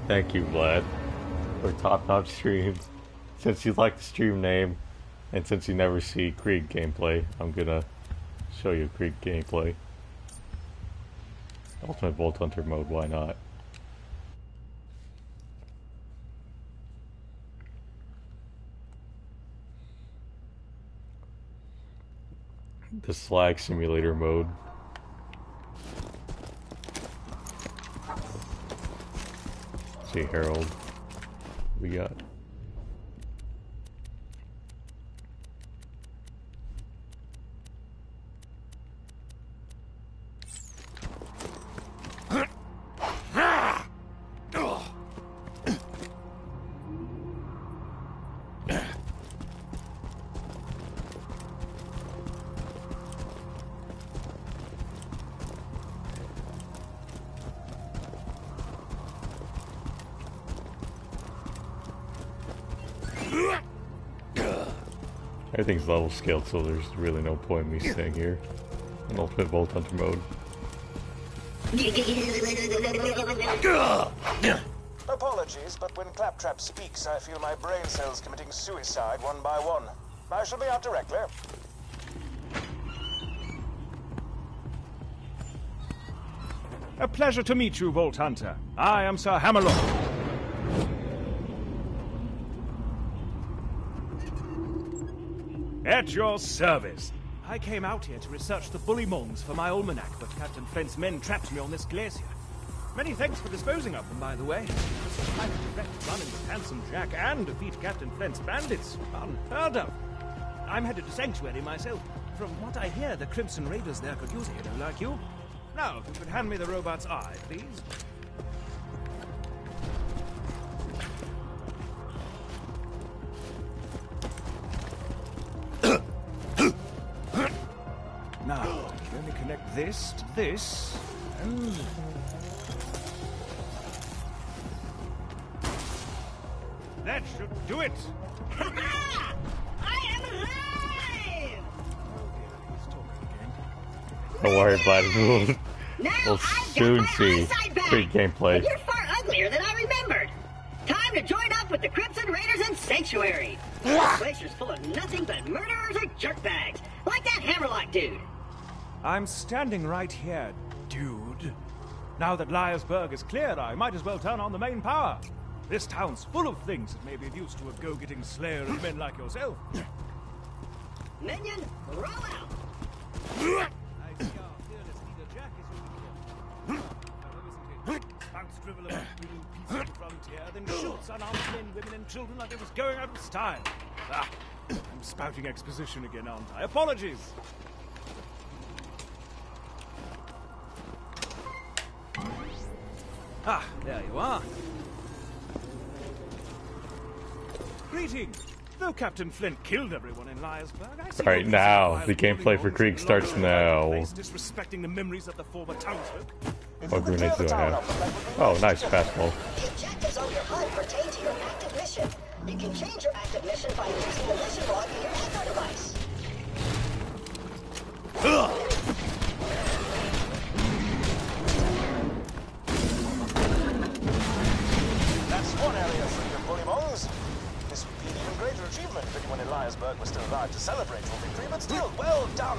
Thank you, Vlad, for top stream. Since you like the stream name, and since you never see Krieg gameplay, I'm gonna show you Krieg gameplay. Ultimate Bolt Hunter mode, why not? The slag simulator mode. See Harold. We got. Everything's level scaled, so there's really no point in me staying here in Ultimate Bolt Hunter mode. Apologies, but when Claptrap speaks, I feel my brain cells committing suicide one by one. I shall be out directly. A pleasure to meet you, Vault Hunter. I am Sir Hammerlock. At your service. I came out here to research the bullymongs for my almanac, but Captain Flint's men trapped me on this glacier. Many thanks for disposing of them, by the way. It's a kind of direct run in with Handsome Jack and defeat Captain Flint's bandits. Unheard of. I'm headed to Sanctuary myself. From what I hear, the Crimson Raiders there could use a hero like you. Now, if you could hand me the robot's eye, please. Now, let me connect this to this, and... that should do it! Ha-ha! I am alive! Oh dear, he's talking again. Don't worry about it, Now we'll I've soon got my see eyesight back. Krieg gameplay. And you're far uglier than I remembered. Time to join up with the Crimson Raiders in Sanctuary. This glacier's full of nothing but murderers or jerkbags, like that Hammerlock dude. I'm standing right here, dude. Now that Liarsburg is cleared, I might as well turn on the main power. This town's full of things that may be of use to a go-getting slayer of men like yourself. Minion, roll out. I see our fearless leader Jack is over here. Now, isn't it? Punks drivel about blue peaceful frontier, then shoots unarmed men, women, and children like it was going out of style. Ah, I'm spouting exposition again, aren't I? Apologies. Ah, there you are. Greetings. Though Captain Flint killed everyone in Liarsburg, I see Alright, now, the gameplay for Krieg starts now. Disrespecting the memories of the former townsfolk. What grenades do I have? Oh, nice fastball. The objectives on your HUD pertain to your active mission. You can change your active mission by using the mission log in your echo device. That's one area free of bullymongs. This would be an even greater achievement if anyone in Liarsburg was still alive to celebrate your victory, but still, well done.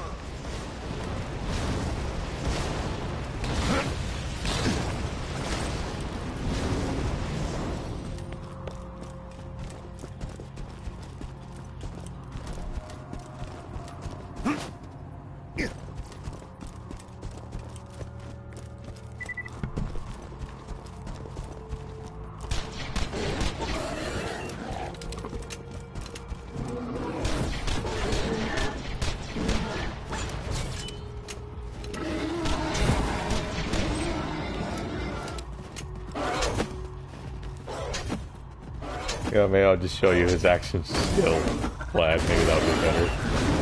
Yeah, maybe I'll just show you his action skill flag. Maybe that'll be better.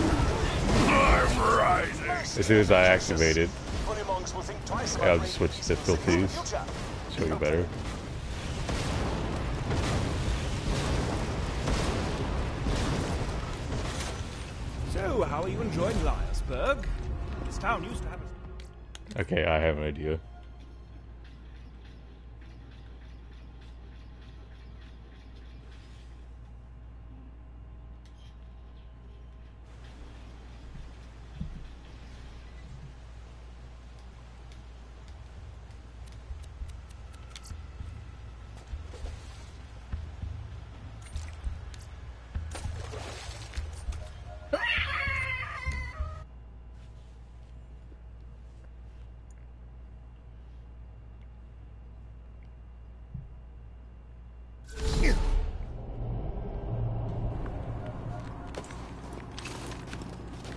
As soon as I activate it, yeah, I'll just switch difficulties. Show you better. So, how are you enjoying Liarsburg? This town used to have a... Okay, I have an idea.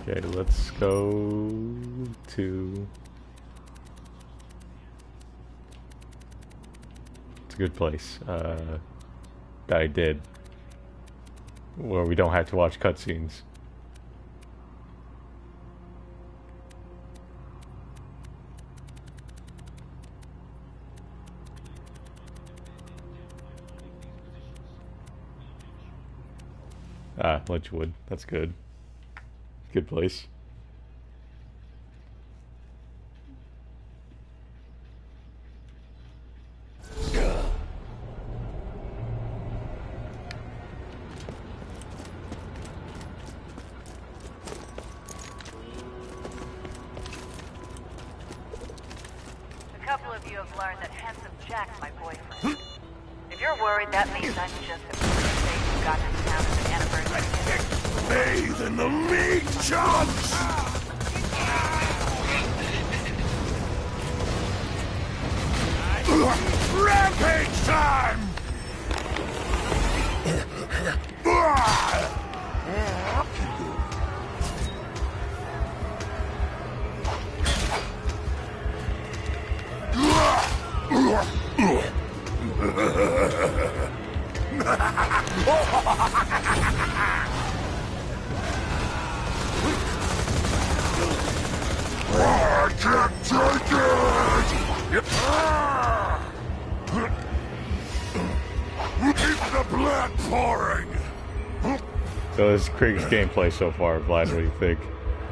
Okay, let's go to... It's a good place. That I did. Where we don't have to watch cutscenes. Ah, Lynchwood. That's good. Good place. A couple of you have learned that Handsome Jack's my boyfriend. If you're worried, that means I'm just a birthday who got to town as an anniversary. Bathe in the meat chunks! Rampage time! I can't take it! Keep the blood pouring! So this is Krieg's gameplay so far, Vlad. What do you think?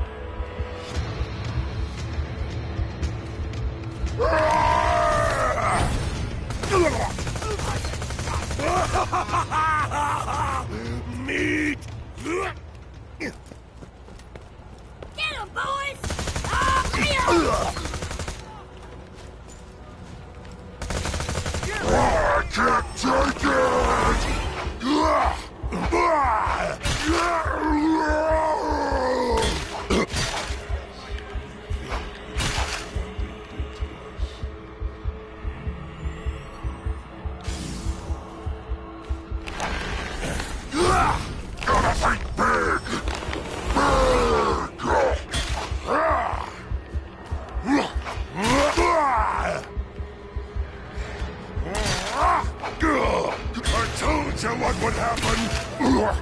Meat! Get him, boys! I can't take it! Gotta think big! I told you what would happen!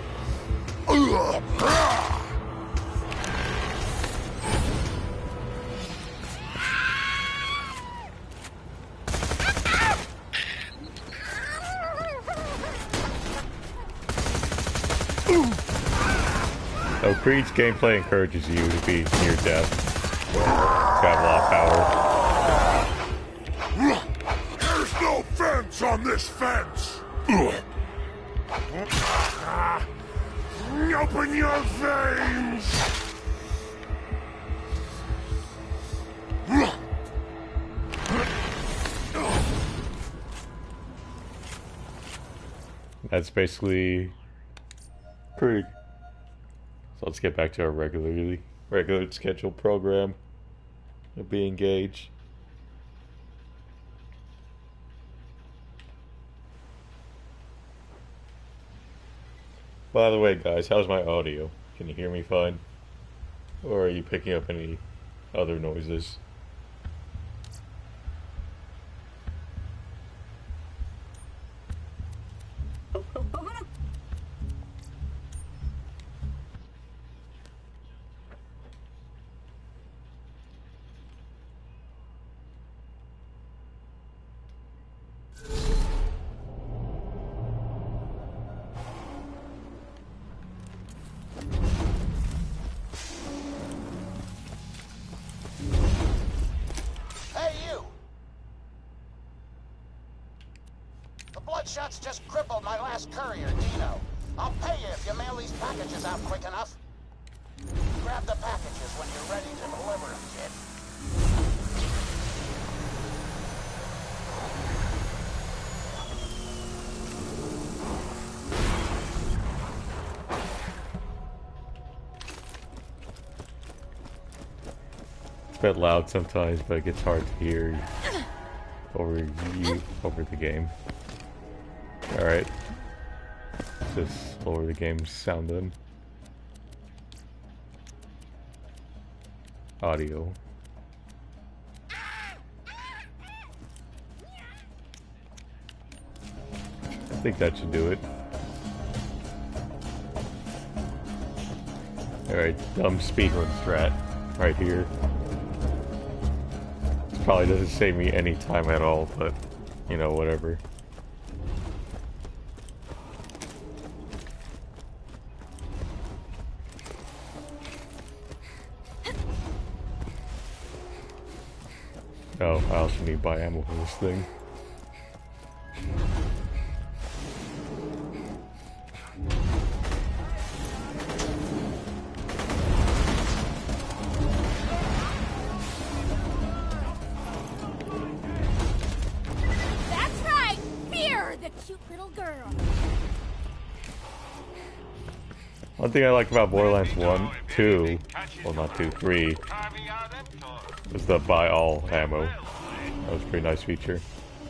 So Creed's gameplay encourages you to be near death. To have a lot of power. There's no fence on this fence! Open your veins! That's basically Krieg. So let's get back to our regular scheduled program and be engaged. By the way, guys, how's my audio? Can you hear me fine? Or are you picking up any other noises? Bloodshot's just crippled my last courier, Dino. I'll pay you if you mail these packages out quick enough. Grab the packages when you're ready to deliver them, kid. It's a bit loud sometimes, but it gets hard to hear over the game. Alright. Just lower the game's sound then. audio. I think that should do it. Alright, dumb speedrun strat right here. This probably doesn't save me any time at all, but you know, whatever. Oh, I also need to buy ammo for this thing. That's right! Fear the cute little girl. One thing I like about Borderlands 1, 2, well not 2, 3, was the buy all ammo. That was a pretty nice feature.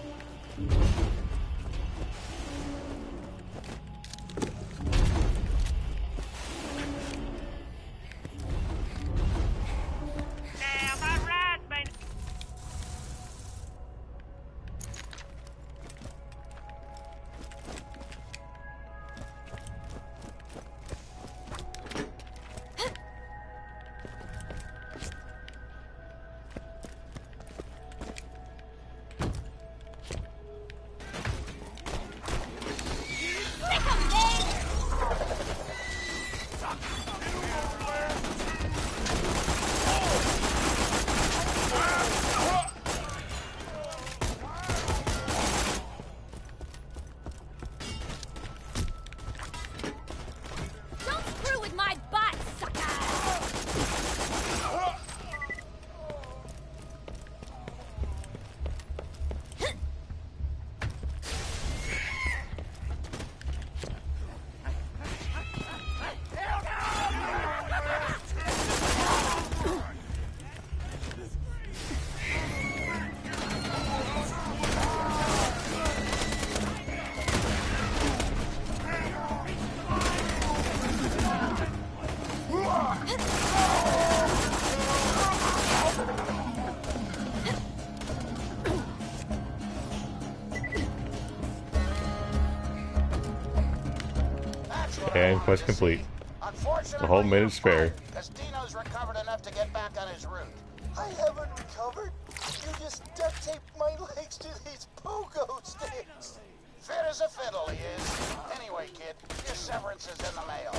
And quest complete. The whole minute spare. Because Dino's recovered enough to get back on his route. I haven't recovered. You just duct taped my legs to these pogo sticks. Fit as a fiddle, he is. Anyway, kid, your severance is in the mail.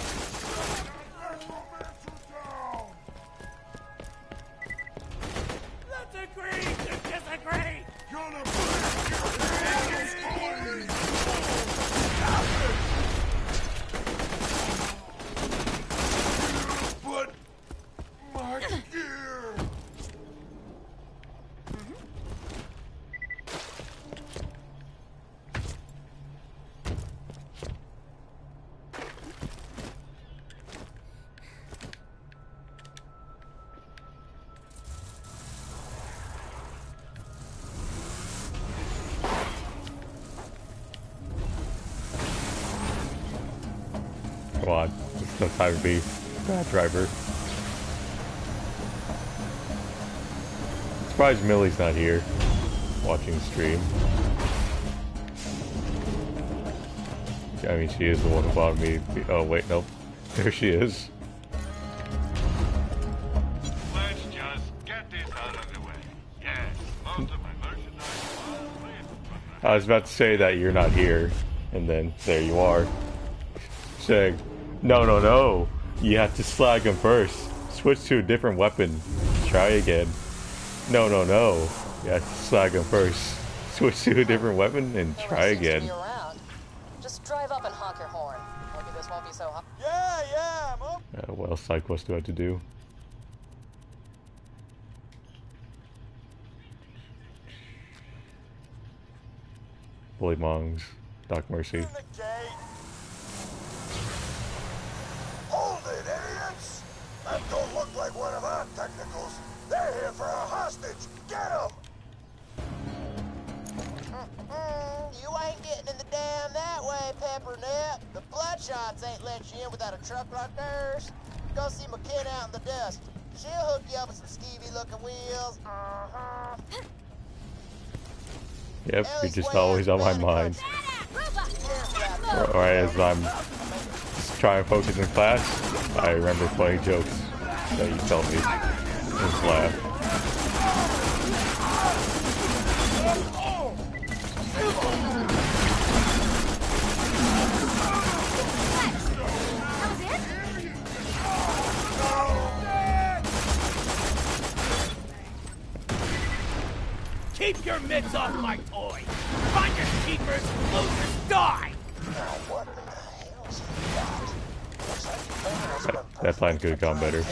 Let's agree to disagree! Gonna break your hands, but my gear. Come on, it's no time to be bad driver. Surprised Millie's not here watching the stream. I mean, she is the one who bought me. Oh wait, nope. There she is. Let's just get this out of the way. Yes, most of my merchandise was I was about to say that you're not here, and then there you are. Saying, no, no, no. You have to slag him first. Switch to a different weapon. Try again. No, no, no. You have to slag him first. Switch to a different weapon and try again. Just drive up and honk your horn. Maybe this won't be so hot. Yeah, I'm up. What else side quest do I have to do? Bully Mongs. Doc Mercy. In the gate. Hold it, idiots! That don't look like one of our technicals. They're here for a hostage. Get them! You ain't getting in the dam that way, Peppernip. The Bloodshots ain't let you in without a truck like theirs. Go see McKenna out in the dust. She'll hook you up with some skeevy-looking wheels. Yep, you're just always on my mind. Or as I'm trying to focus in class, I remember funny jokes that you tell me. Just laugh. Keep your mitts off my toy! Find your keepers, losers die! What in the hell's he got? Looks like your fingernails been That plan could have gone better.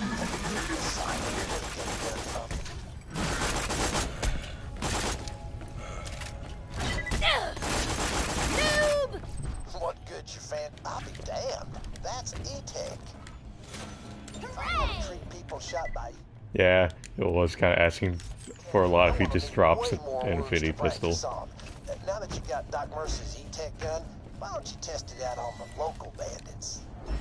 Noob! What good's your fan? I'll be damned. That's E-Tech. I Hooray! treat people shot by you. Yeah, it was kind of asking for a lot if he just drops Way an more wounds infinity to practice pistol. on. Now that you got Doc Mercy's E-Tech gun, why don't you test it out on the local bandits?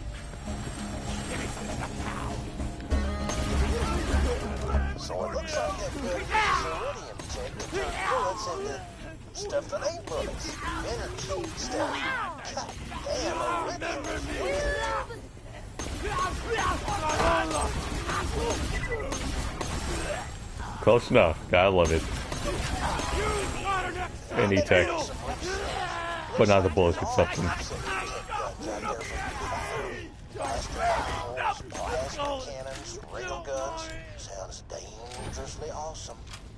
So it looks like that gun uses iridium tech to turn bullets into stuff that ain't bullets. Energy stuff. God damn, iridium is weird. Close enough. Gotta love it. Any tech. But not the bullets with substance. Plasma cannons, rail guns. Sounds dangerously awesome.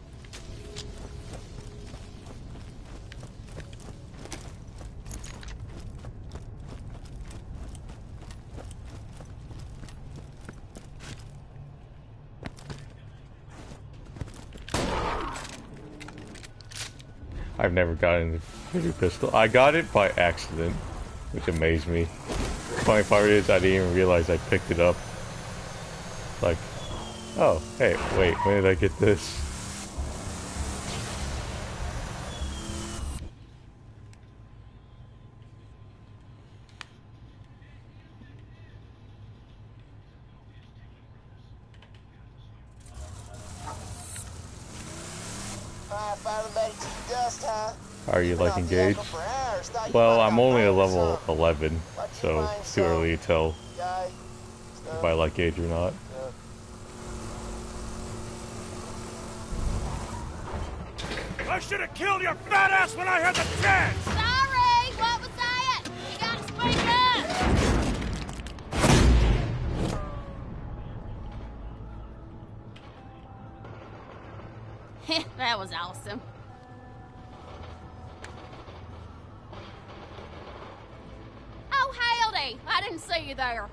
I've never gotten an infinity pistol. I got it by accident, which amazed me. The funny part is I didn't even realize I picked it up. Like, oh, hey, wait, when did I get this? Finally made it to the dust, huh? Are you like engaged? Well, I'm only at level 11, so it's too early to tell if I like Gage or not. I should have killed your fat ass when I had the chance! Sorry! What was that? You gotta speak up! That was awesome. Oh, howdy! I didn't see you there.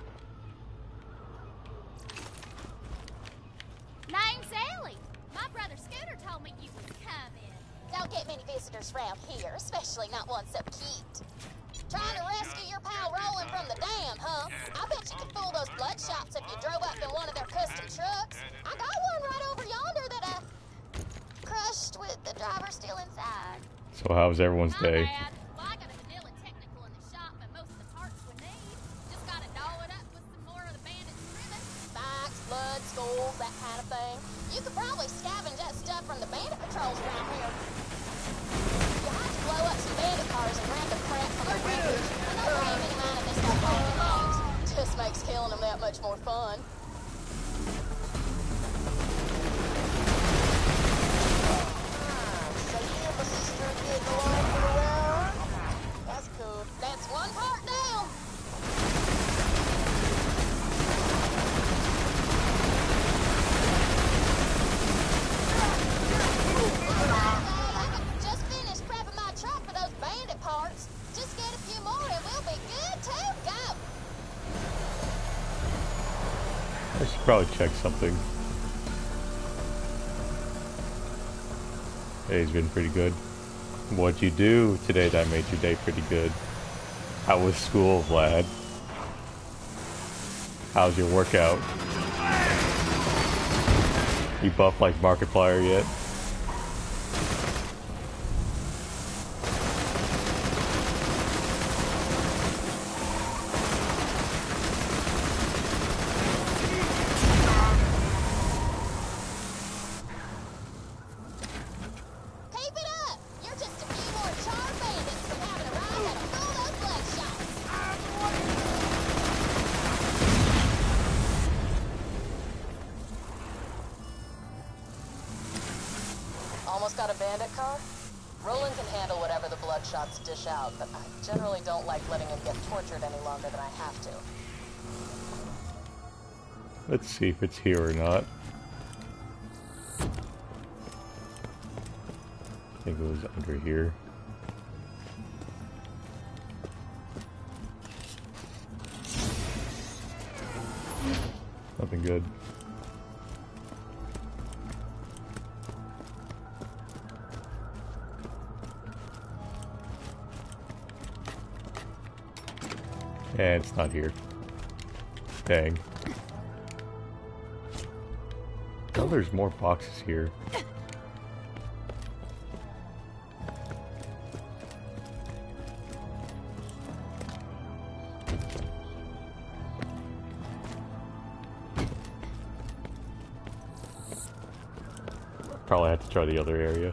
Name's Ellie. My brother Scooter told me you was coming. Don't get many visitors around here, especially not one so cute. Trying to rescue your pal Roland from the dam, huh? I bet you could fool those bloodshots if you drove up in one of their custom trucks. I got one right over yonder that I crushed with the driver still inside. So how's everyone's My day? bad. Well, I got a Vanilla technical in the shop, but most of the parts we need. Just gotta doll it up with some more of the bandits' ribbon. Spikes, blood, skulls, that kind of thing. You could probably scavenge that stuff from the bandit patrols around here. You have to blow up some bandit cars and grab the crap from the wreckage. And don't pay any mind if they start calling names. Just makes killing them that much more fun. So you and my sister are getting along pretty well? That's cool. That's one part down. Just finished prepping my truck for those bandit parts. Just get a few more and we'll be good to go. I should probably check something. Today's been pretty good. What'd you do today that made your day pretty good? How was school, Vlad? How's your workout? You buff like Markiplier yet? Almost got a bandit car? Roland can handle whatever the Bloodshots dish out, but I generally don't like letting him get tortured any longer than I have to. Let's see if it's here or not. I think it was under here. Nothing good. And it's not here. Dang. Oh, there's more boxes here. Probably have to try the other area.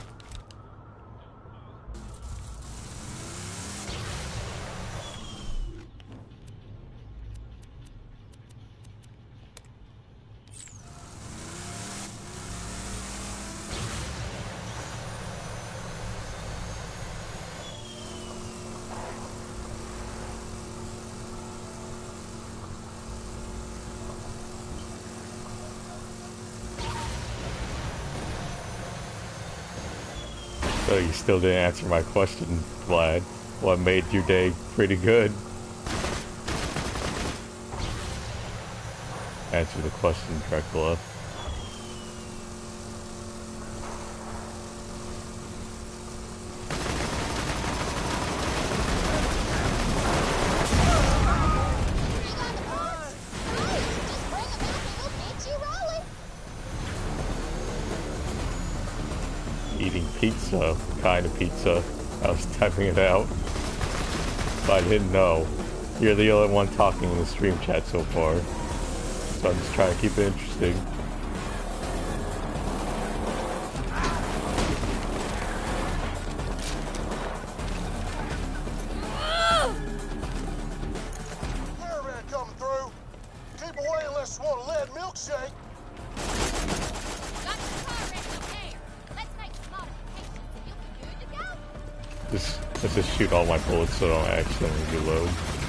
So you still didn't answer my question, Vlad. What made your day pretty good? Answer the question, Dracula. Eating pizza, kind of pizza. I was typing it out, but I didn't know. You're the only one talking in the stream chat so far, so I'm just trying to keep it interesting. Caravan coming through. Keep away unless you want a lead milkshake. Got your car ready up there. Let's make some modifications and you'll be good to go. Let's just shoot all my bullets so I don't accidentally reload.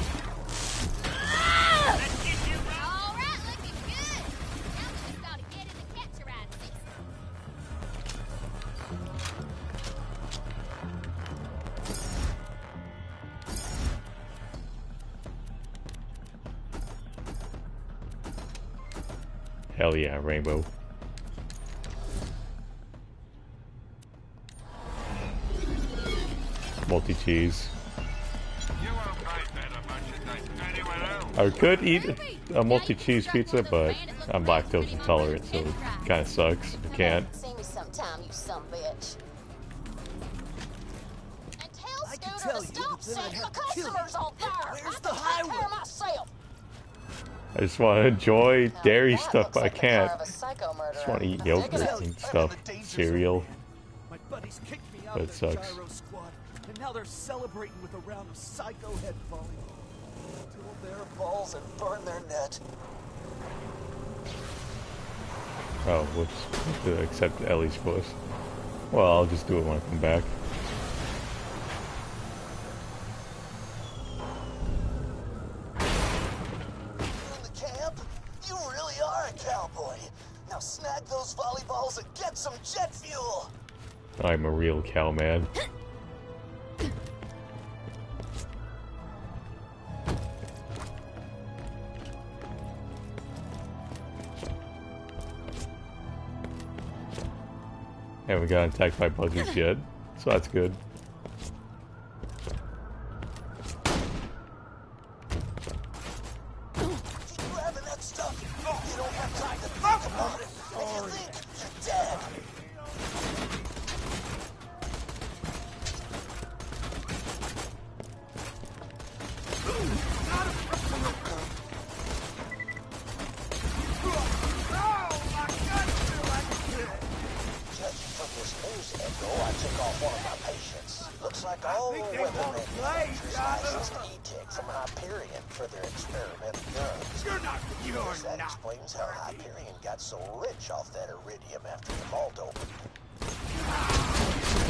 Alright, looking good. Now we just gotta get in the capture ride system. Hell yeah, Rainbow. Multi-cheese. I could eat a multi-cheese pizza, but I'm lactose intolerant, so it kind of sucks. I can't. See me sometime, you son of a bitch. And tell I can Scooter tell to you, stop but then I'd setting my have to kill you. customers on fire. Where's I the can take highway? care of myself. I just want to enjoy Now dairy that stuff, looks but I like the car can't. of a psycho I murderer. just want to eat I'm yogurt digging it. and stuff, cereal. My buddies kicked me out That of the sucks. gyro squad, and now they're celebrating with a round of psycho head volleyball. Till their balls and burn their net. Oh, whoops. To accept Ellie's voice. Well, I'll just do it when I come back. You in the camp? You really are a cowboy. Now snag those volleyballs and get some jet fuel. I'm a real cowman. Haven't got attacked by buzzards yet, so that's good. Keep grabbing that stuff. You don't have time to think about it. If you think, you're dead. Judging from this news echo, I took off one of my patients. Looks like all the weather manufacturers licensed E-Tech from Hyperion for their experimental guns. Guess that explains how Hyperion got so rich off that iridium after the vault opened.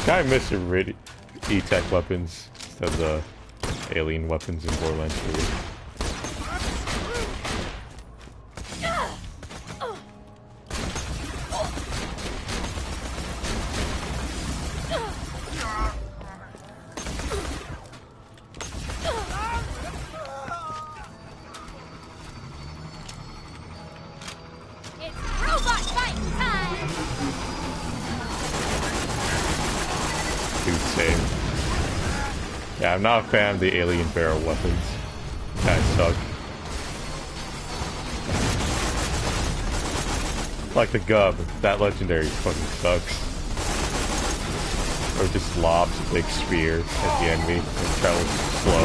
Kinda miss the E-Tech weapons instead of the alien weapons in Borderlands 3. It's robot fight time! Dude, same. Yeah, I'm not a fan of the alien barrel weapons. Kinda suck. Like the Gub, that legendary fucking sucks. Or just lobs a big spear at the enemy and travels slow.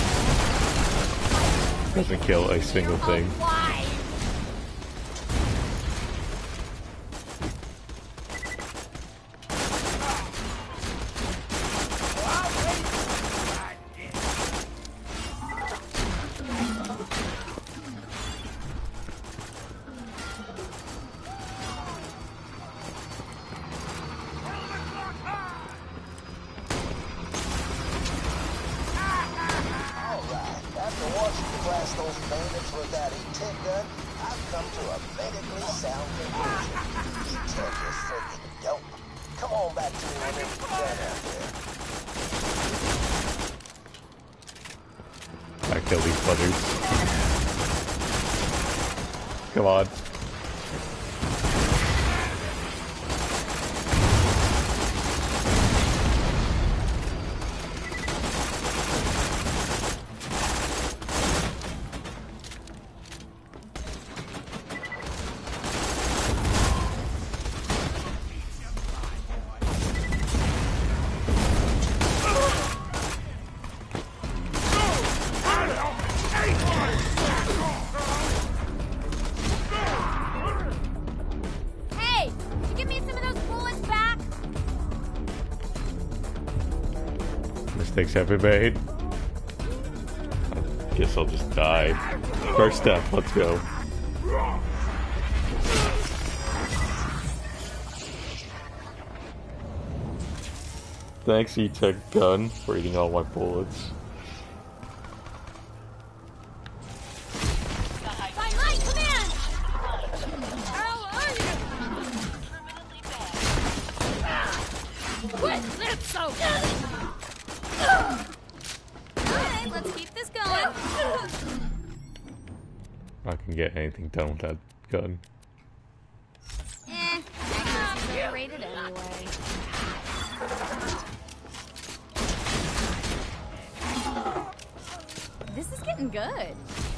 Doesn't kill a single thing. I kill these butters. Come on. Hey! Could you give me some of those bullets back? Mistakes have been made. I guess I'll just die. First step, let's go. Thanks, E-Tech gun, for eating all my bullets. By my command! How are you? Quit Lipso! Alright, let's keep this going. I can get anything done with that gun. Accuracy's overrated anyway. This is getting good.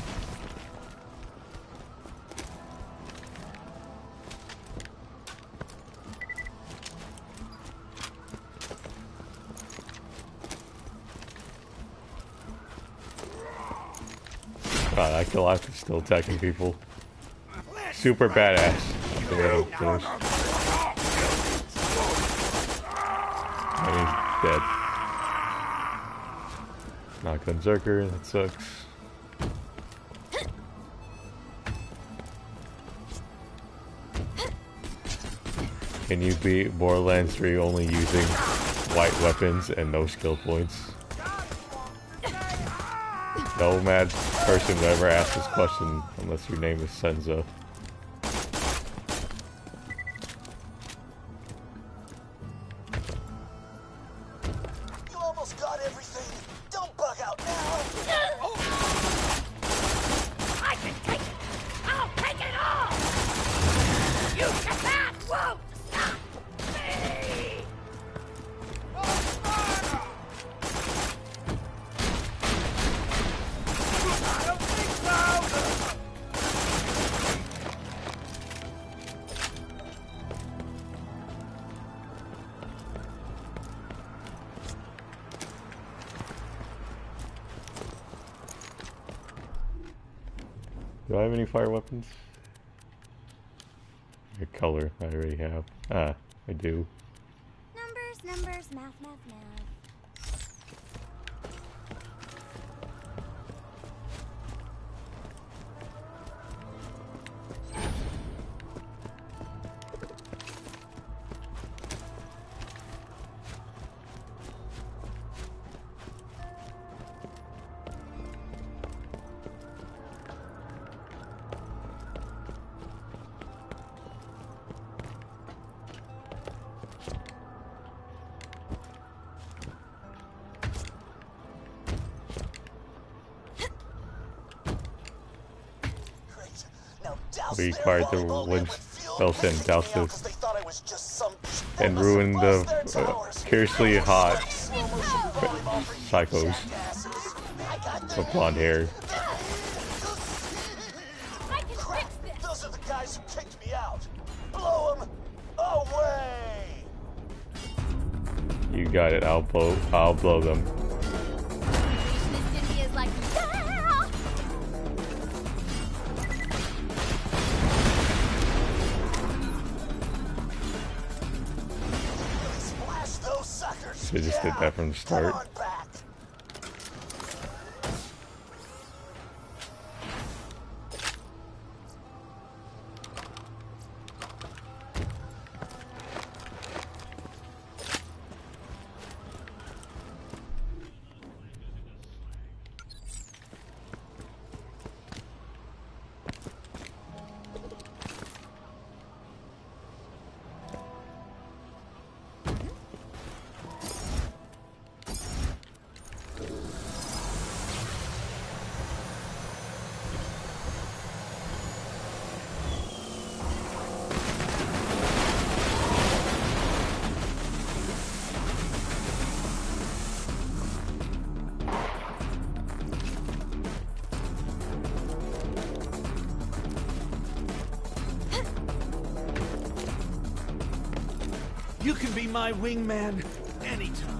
God, that kill after still attacking people. Super badass. Finish. And he's dead. Knock on Zerker, that sucks. Can you beat Borderlands 3 only using white weapons and no skill points? No mad person would ever ask this question unless your name is Senza. You almost got everything. Don't bug out now. I can take it! I'll take it all! You Japan won't stop me! I don't think so! Do I have any fire weapons? A color, I already have. Ah, I do. Numbers, math, math, math. We required the Lynch Nelson Doused because they thought I was just some and ruined the curiously hot psychos with blonde hair. Crap! Those are the guys who kicked me out. Blow them away. You got it. I'll blow them. Should just did that from the start. You can be my wingman anytime.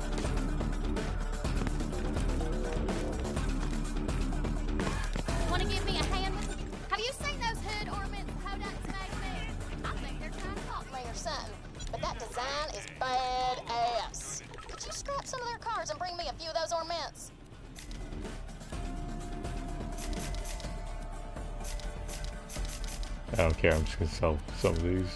Want to give me a hand? Have you seen those hood ornaments Hodak's made me? I think they're trying to talk me or something. But that design is badass. Could you scrap some of their cars and bring me a few of those ornaments? I don't care. I'm just gonna sell some of these.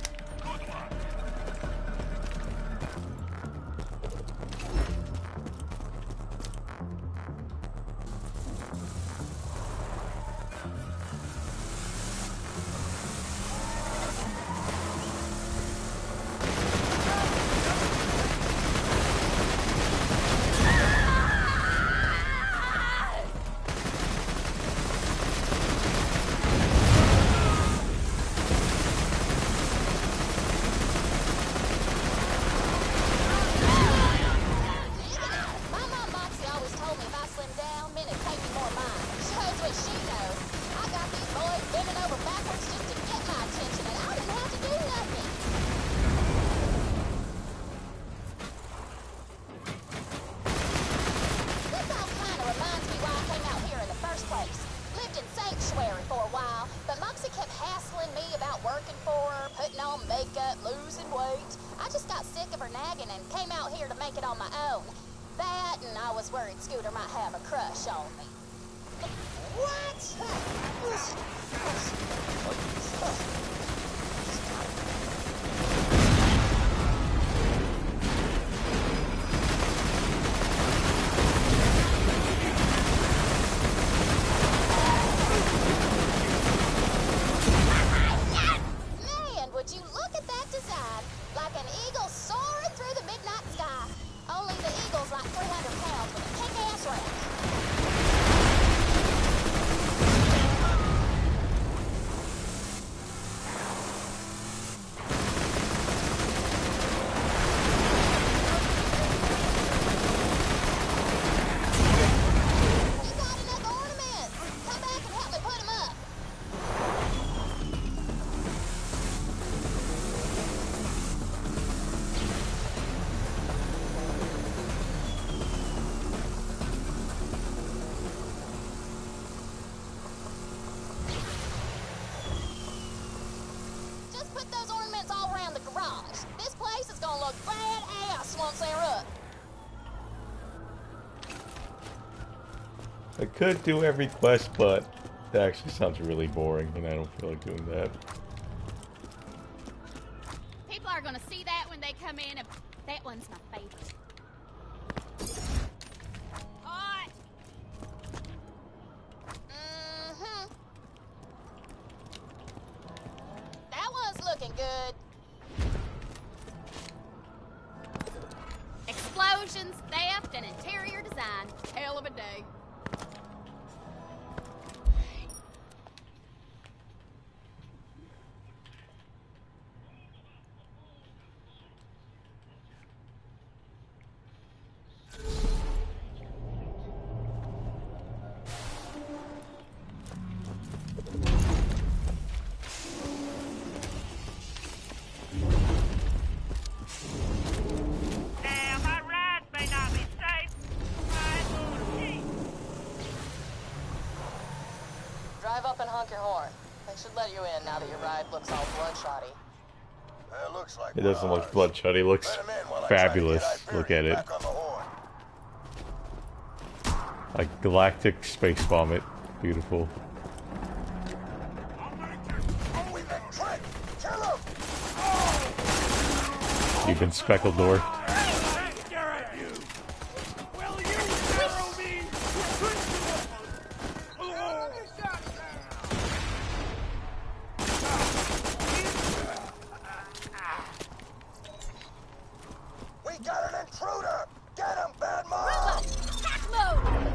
I could do every quest, but that actually sounds really boring, and I don't feel like doing that. People are gonna see that when they come in, and that one's my favorite. Hot! That one's looking good. Explosions, theft, and interior design. Hell of a day. honk your horn. They should let you in now that your ride looks all bloodshotty. It looks like It doesn't look bloodshot. It looks Let 'em in while I try to get fabulous. Look at Iberian it. back on the horn. Like galactic space vomit. Beautiful. We've been tricked. Kill him. You've been speckled door. We got an intruder. Get him, bad mom. Attack mode!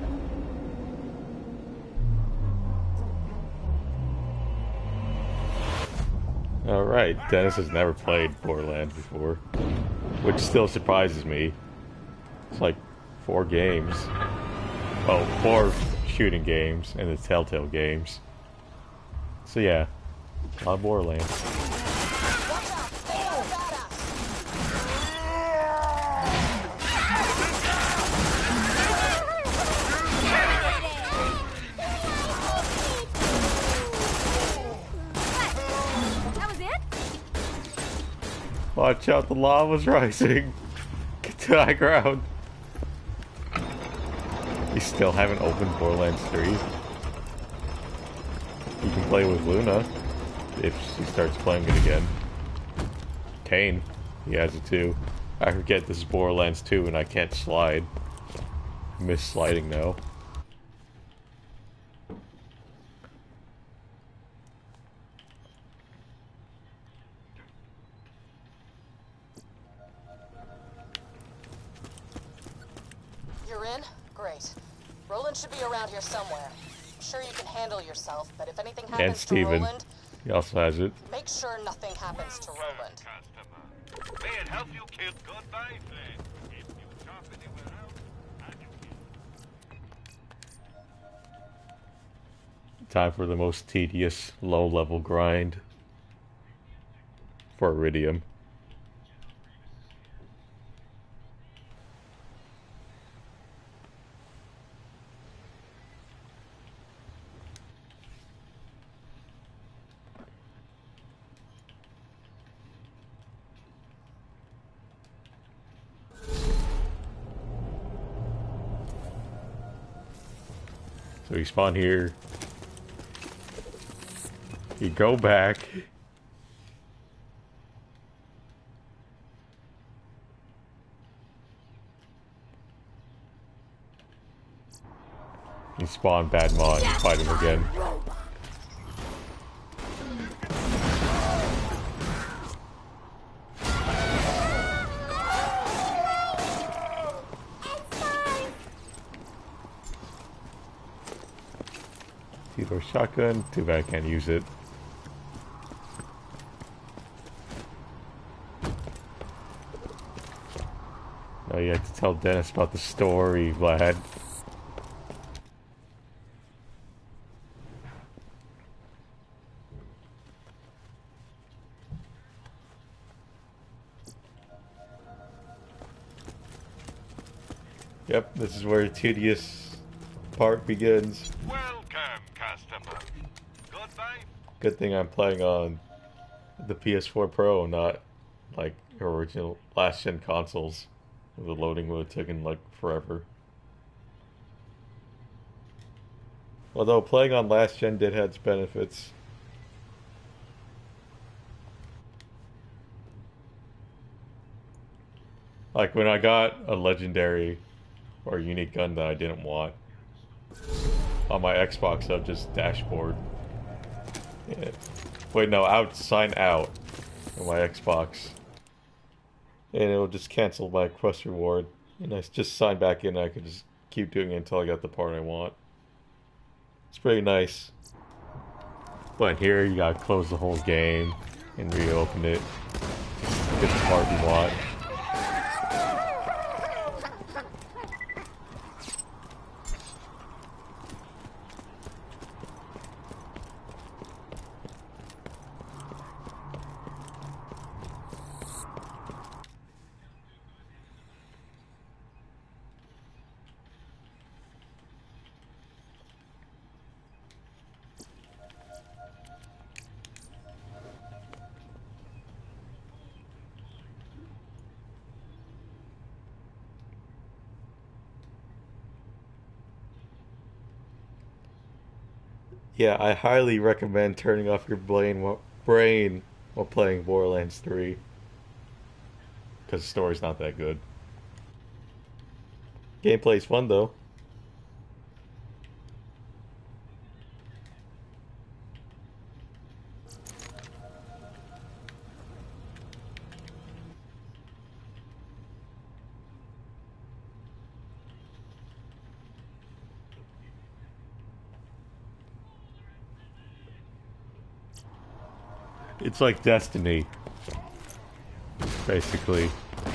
Alright, Dennis has never played Borderlands before, which still surprises me. It's like 4 games. Oh, 4 shooting games and the Telltale games. So yeah, a lot of Borderlands. Watch out! They got a badass! That was it? Watch out, the lava's rising. Get to high ground. You still haven't opened Borderlands 3? You can play with Luna if she starts playing it again. Kane, he has it too. I forget this is Borderlands 2 and I can't slide. I miss sliding now. You're in? Great. Roland should be around here somewhere. I'm sure you can handle yourself, but if anything And happens to Steven. Roland, He also has it. make sure nothing happens to Roland. May it help you kill goodbye, friend. If you shop anywhere else, I can Time for the most tedious low-level grind for Iridium. So you spawn here. You go back. You spawn bad mod, you fight him again. Two-door shotgun, too bad I can't use it. Oh, you have to tell Dennis about the story, Vlad. Yep, this is where the tedious part begins. welcome, customer. Goodbye. Good thing I'm playing on the PS4 Pro, not like original last-gen consoles. The loading would have taken like forever. Although playing on last-gen did have its benefits. Like when I got a legendary or unique gun that I didn't want on my Xbox, I'll just dashboard. Yeah. Wait, no, I would sign out on my Xbox. And it will just cancel my quest reward. And I just sign back in and I could just keep doing it until I got the part I want. It's pretty nice. But here you gotta close the whole game and reopen it. Get the part you want. Yeah, I highly recommend turning off your brain while playing Borderlands 3. Because the story's not that good. Gameplay's fun though. It's like Destiny, basically.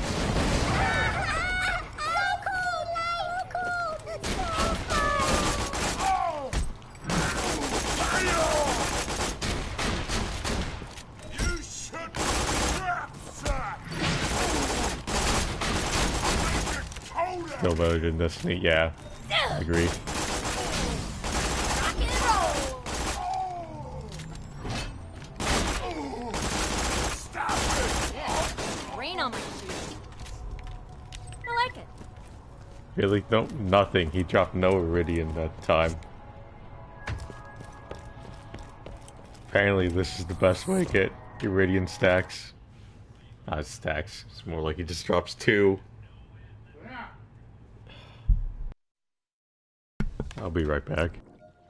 No better than Destiny, yeah. I agree. Rain on my shoes. I like it. Really? No, nothing. He dropped no Iridium that time. Apparently this is the best way to get Iridium stacks. Not stacks. It's more like he just drops 2. I'll be right back.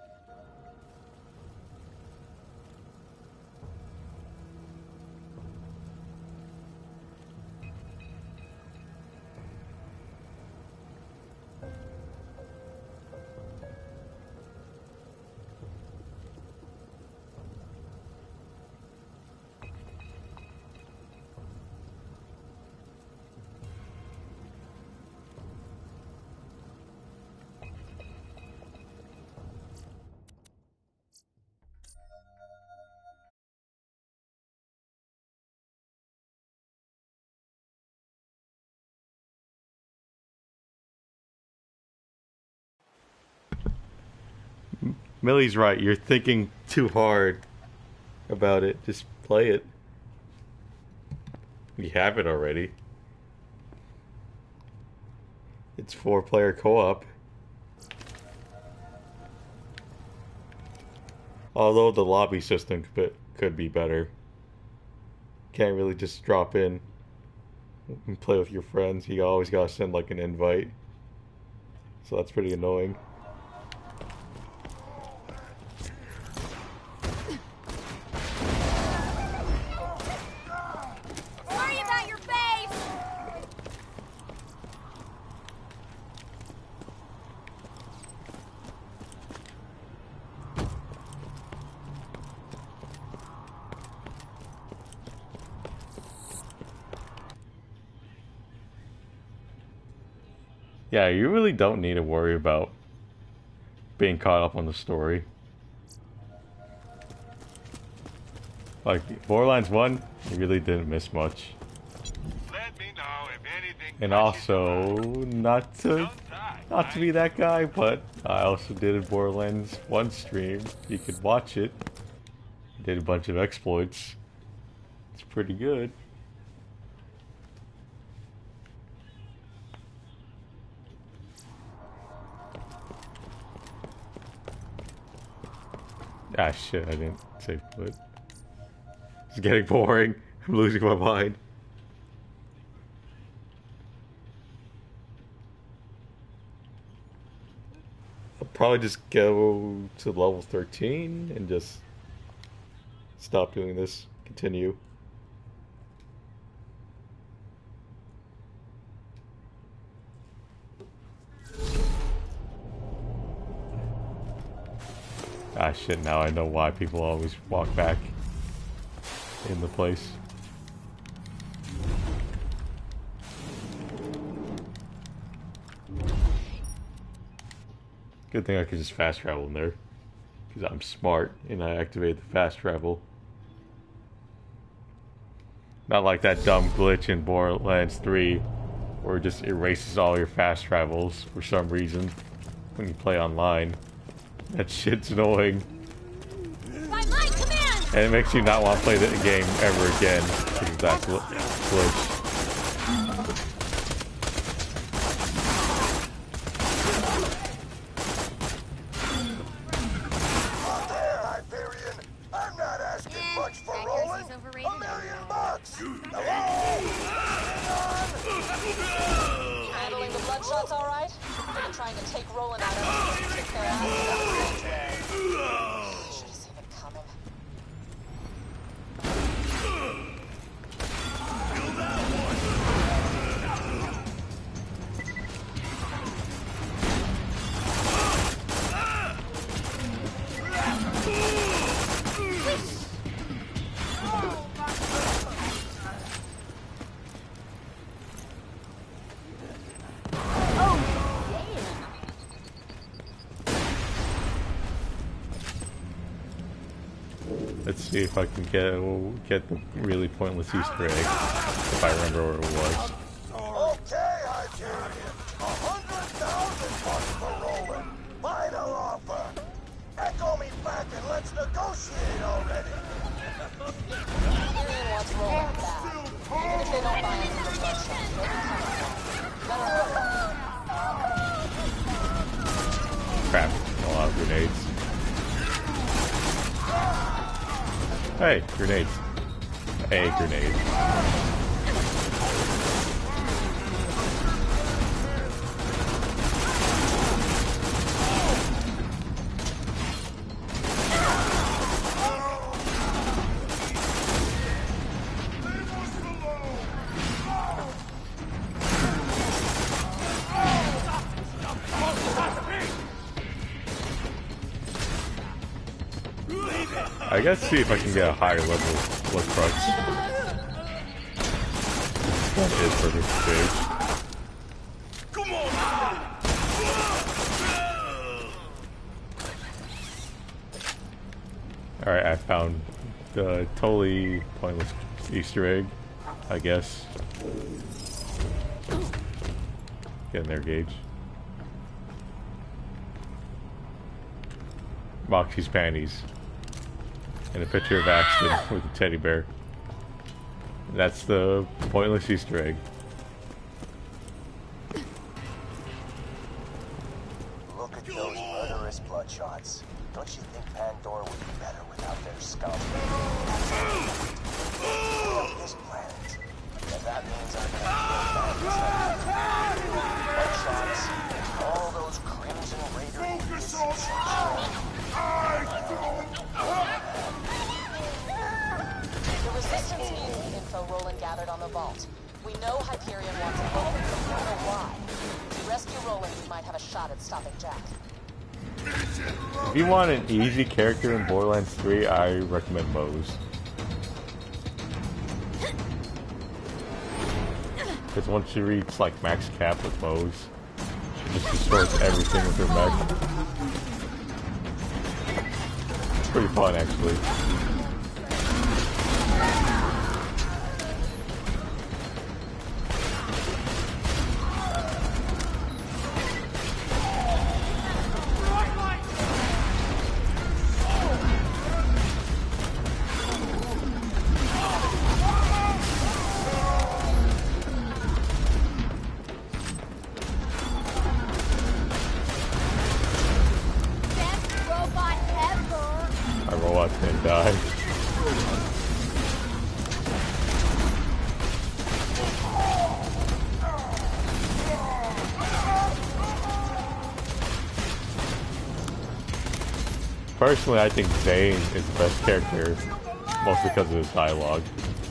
Millie's right. You're thinking too hard about it. Just play it. You have it already. It's 4-player co-op. Although the lobby system could be better. Can't really just drop in and play with your friends. You always gotta send like an invite. So that's pretty annoying. Sorry about your face! Yeah, you really don't need to worry about being caught up on the story. Like, Borderlands 1, you really didn't miss much. Let me know if anything. And also, not to be that guy, but I also did a Borderlands 1 stream. You could watch it. Did a bunch of exploits. It's pretty good. Ah shit, I didn't save put. It's getting boring. I'm losing my mind. I'll probably just go to level 13 and just stop doing this. Continue. Ah shit, now I know why people always walk back in the place. Good thing I could just fast travel in there. Because I'm smart and I activate the fast travel. Not like that dumb glitch in Borderlands 3 where it just erases all your fast travels for some reason when you play online. That shit's annoying. By my command! And it makes you not want to play the game ever again because of that glitch. trying to take Roland out of to kick their asses out of the sanctuary. Should have seen it coming. Let's see if I can get the really pointless Easter egg, if I remember where it was. Okay, Hyperion. $100,000 for Roland. Final offer. Echo me back and let's negotiate already. Hyperion wants Roland back. Even if they don't buy him from the bloodshot, they'll be coming for him. Better hurry. Crap, a lot of grenades. Hey, grenades. A grenade. I gotta see if I can get a higher level blood crux. That is for this stage. Come on! Alright, I found the totally pointless Easter egg, I guess. Get in there, Gage. Moxie's panties. And a picture of Axton with a teddy bear. That's the pointless Easter egg. Look at those murderous bloodshots. Don't you think Pandora would be better without their scum? On this planet. And that means I'm gonna kill bloodshots, all those Crimson Raider idiots. The Resistance needs the info Roland gathered on the vault. We know Hyperion wants it open, but we don't know why. If you rescue Roland, we might have a shot at stopping Jack. If you want an easy character in Borderlands 3, I recommend Mose. Because once you reach like max cap with Mose, she just destroys everything with her mech. It's pretty fun actually. Personally, I think Zane is the best character, mostly because of his dialogue.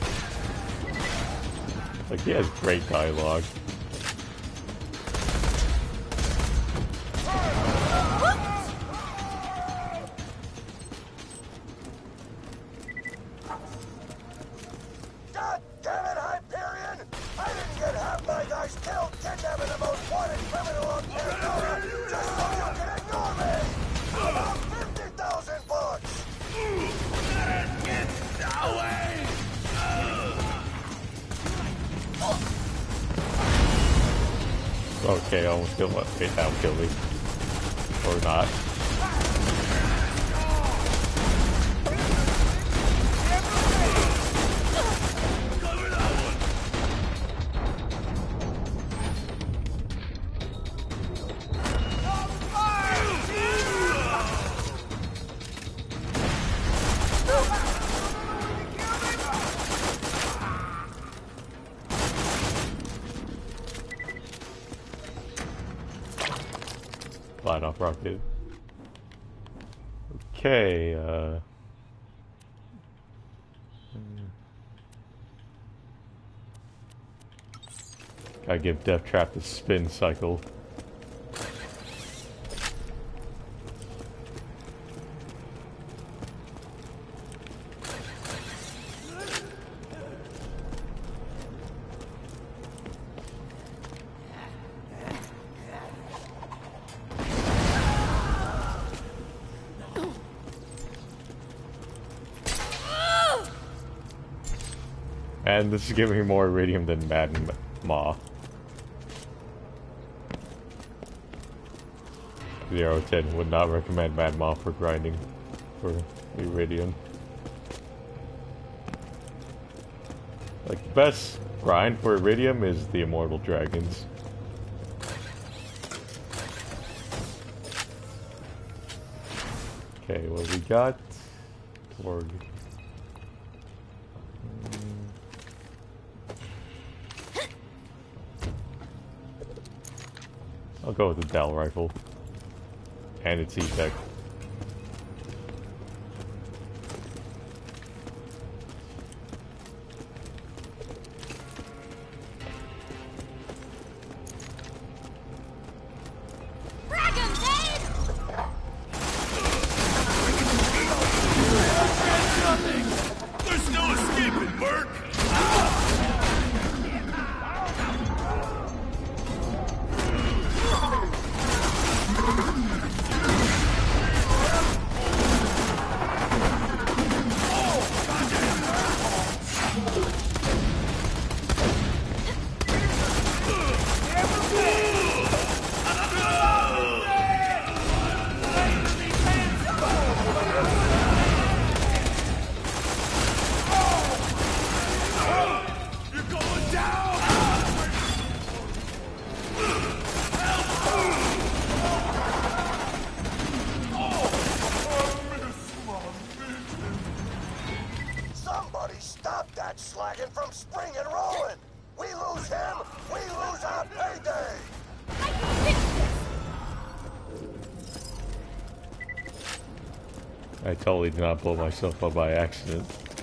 Like, he has great dialogue. God damn it, Hyperion! I didn't get half my guys killed kidnapping the most wanted criminal on Pandora just so you can ignore me! About 50,000 bucks! Okay, I almost killed what? Okay, that'll kill me. Or not. Flying off rocket. Okay, gotta give Death Trap the spin cycle. And this is giving me more iridium than Mad Ma. 010 would not recommend Mad Ma for grinding for iridium. Like, the best grind for iridium is the Immortal Dragons. Okay, what we got? Org. I'll go with the Dell rifle. And its E-Tech. There's no escaping, Merc! Somebody stop that slagging from spring and rolling! We lose him, we lose our payday! I totally did not blow myself up by accident.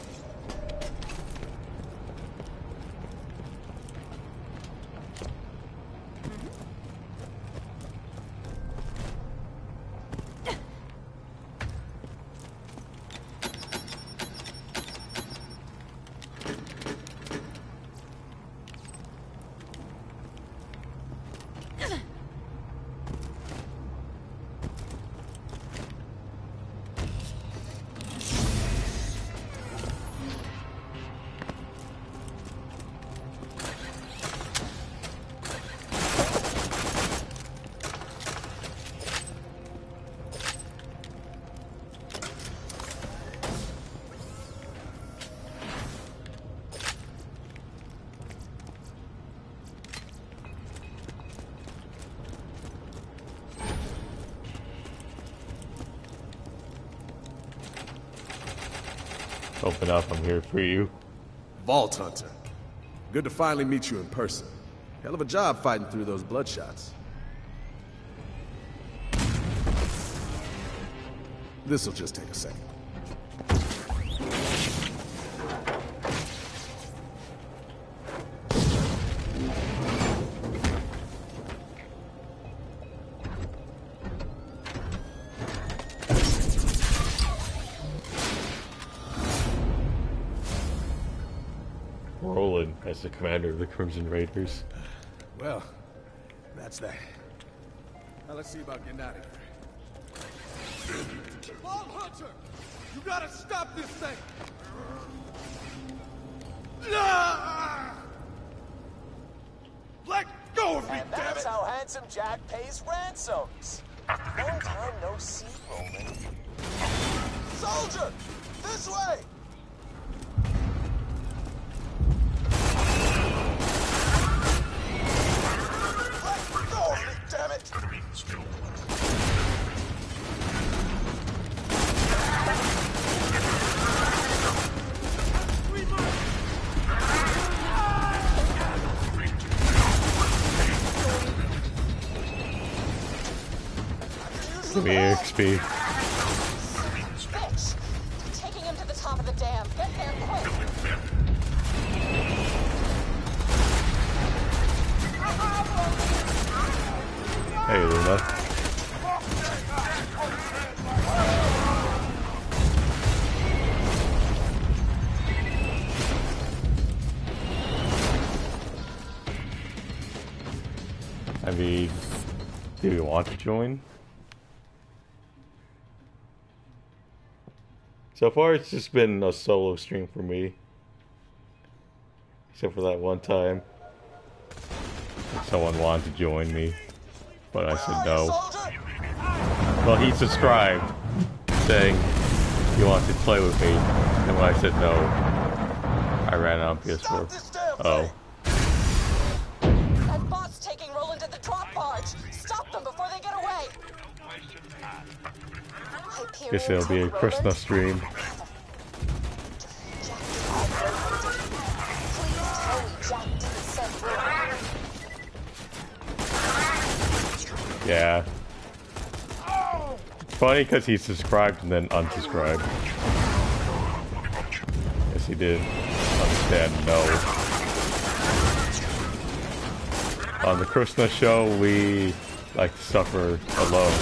Open up, I'm here for you. Vault Hunter. Good to finally meet you in person. Hell of a job fighting through those bloodshots. This'll just take a second. Roland as the commander of the Crimson Raiders. Well, that's that. Now let's see about getting out of here. Vault Hunter! You gotta stop this thing! Let go of me, And damn that's it! how Handsome Jack pays ransoms. Long time no see, Roman. Soldier! This way! Let go of me, damn it! Give me XP. Bitch! They're taking him to the top of the dam. Get there quick! Hey, Luna. I mean, do you want to join? So far, it's just been a solo stream for me. Except for that one time. Someone wanted to join me, but I said no. Well, he subscribed, saying he wanted to play with me, and when I said no, I ran out on PS4. Oh. That bot's taking Roland to the drop barge. Stop them before they get away. Guess it'll be a Christmas stream. Yeah. It's funny because he subscribed and then unsubscribed. Yes, he did. Understand, no. On the Christmas show, we like to suffer alone.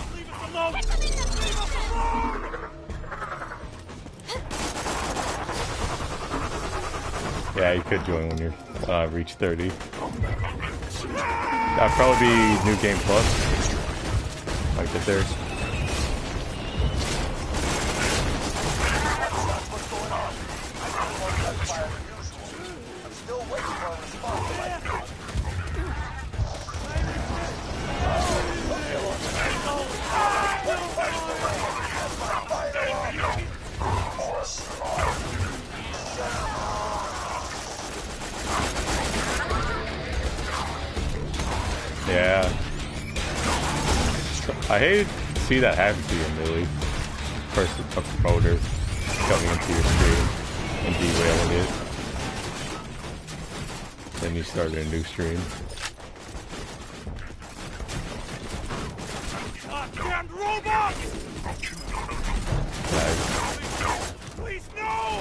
Yeah, you could join when you reach 30. That'd probably be New Game Plus. Might get there. Yeah. I hate to see that happen to you, Millie. First, a promoter coming into your stream and derailing it. Then you started a new stream. Goddamn robot! Please, no!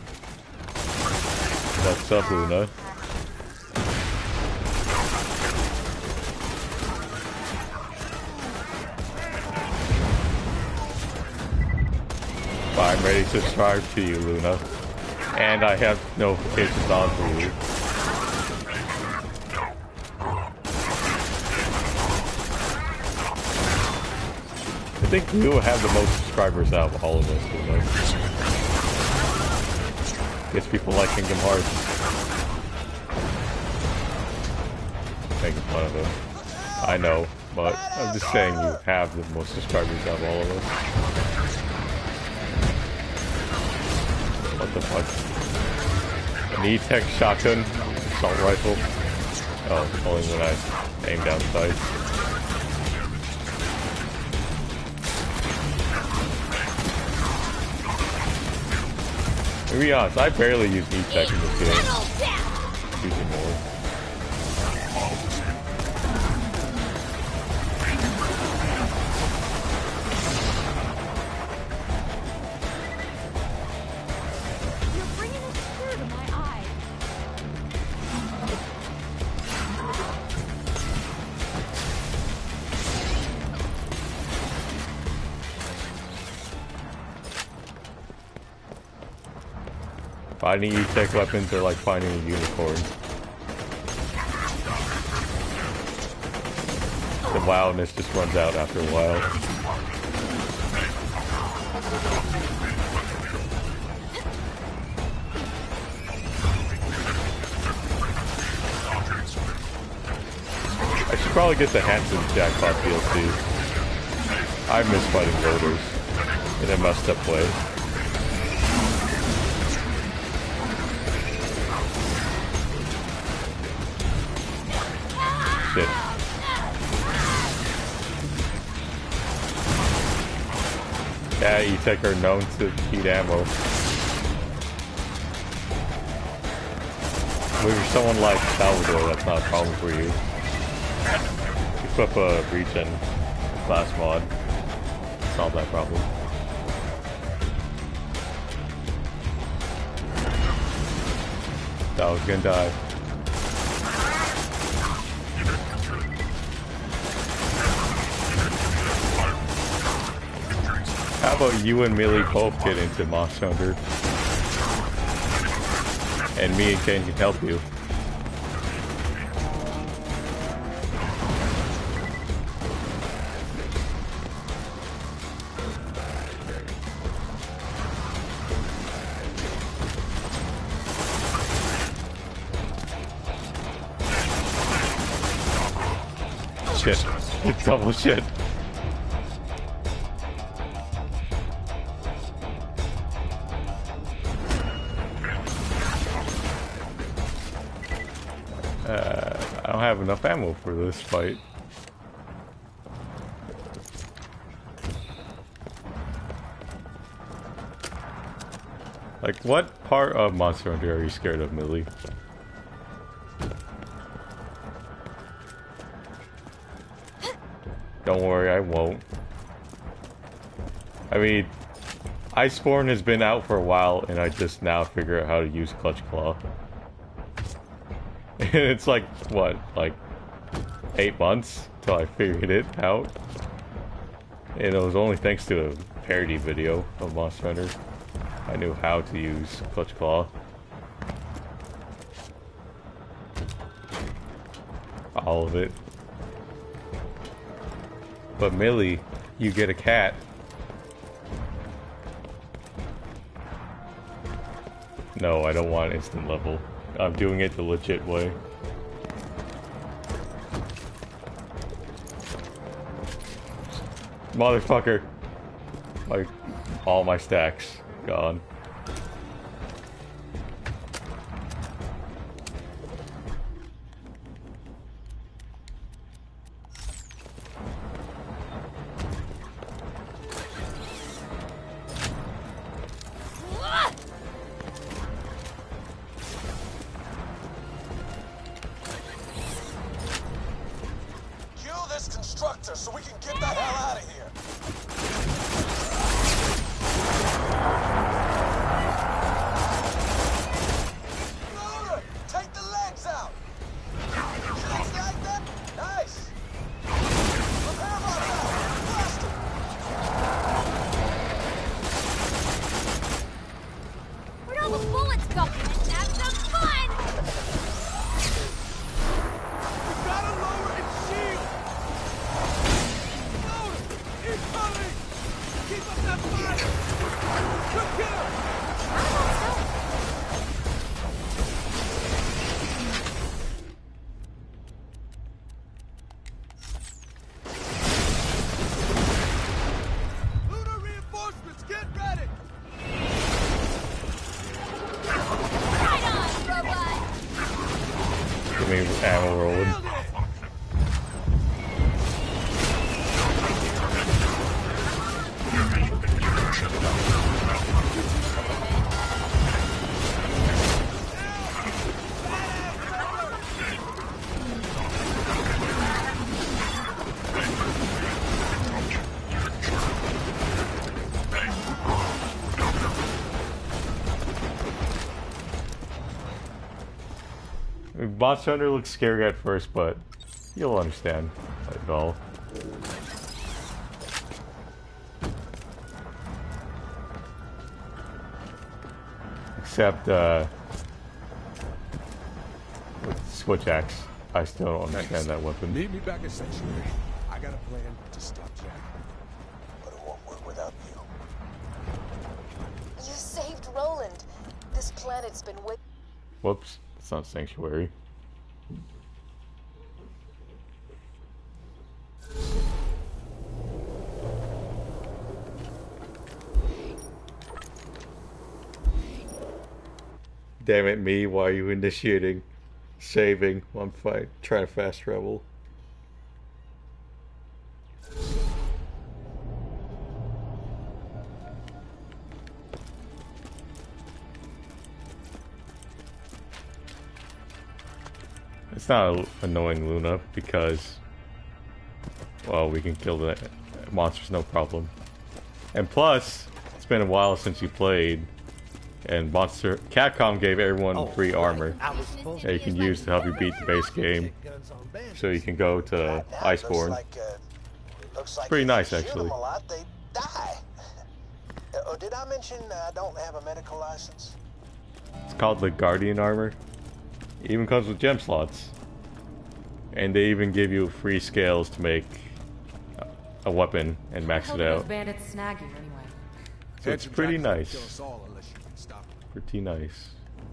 What's up, Luna? I'm ready to subscribe to you, Luna. And I have notifications on for you. I think you have the most subscribers out of all of us, Luna. Guess people like Kingdom Hearts. Making fun of them. I know, but I'm just saying you have the most subscribers out of all of us. What the fuck? An E-Tech shotgun, assault rifle. Oh, only when I aim down sights. To be honest, I barely use E-Tech in this game. Use it more. Finding E-Tech weapons are like finding a unicorn. The wildness just runs out after a while. I should probably get the Handsome Jackpot DLC. I miss fighting loaders in a messed up way. Shit. Yeah, E-Tech are known to eat ammo. If you're someone like Salvador, that's not a problem for you. Equip a regen class mod. solve that problem. That was gonna die. How about you and Millie both get into Monster Hunter? And me and Ken can help you. Shit. It's double shit. I don't have enough ammo for this fight. Like, what part of Monster Hunter are you scared of, Millie? Don't worry, I won't. I mean, Iceborne has been out for a while, and I just now figure out how to use Clutch Claw. And it's like, what, like 8 months till I figured it out? And it was only thanks to a parody video of Monster Hunter I knew how to use Clutch Claw. All of it. But Millie, you get a cat. No, I don't want instant level. I'm doing it the legit way. Motherfucker. Like, all my stacks gone. Ammo rolling. Monster Hunter looks scary at first, but you'll understand it all. Except, with Switch Axe, I still don't understand that weapon. Meet me back at Sanctuary. I got a plan to stop Jack. But it won't work without you. You saved Roland. This planet's been waiting. Whoops, it's not Sanctuary. Damn it, me, why are you initiating? Saving, I'm fine. Trying to fast travel. It's not annoying Luna because, well, we can kill the monsters no problem. And plus, it's been a while since you played, and Capcom gave everyone free armor that you can use to help you beat the base game. So you can go to Iceborne. Looks It's like pretty if nice, you shoot actually. them a lot, they die. Oh, did I mention I don't have a medical license? It's called the Guardian armor. It even comes with gem slots. And they even give you free scales to make a weapon and max it out. Bandits snag you anyway. So it's pretty nice. Pretty nice.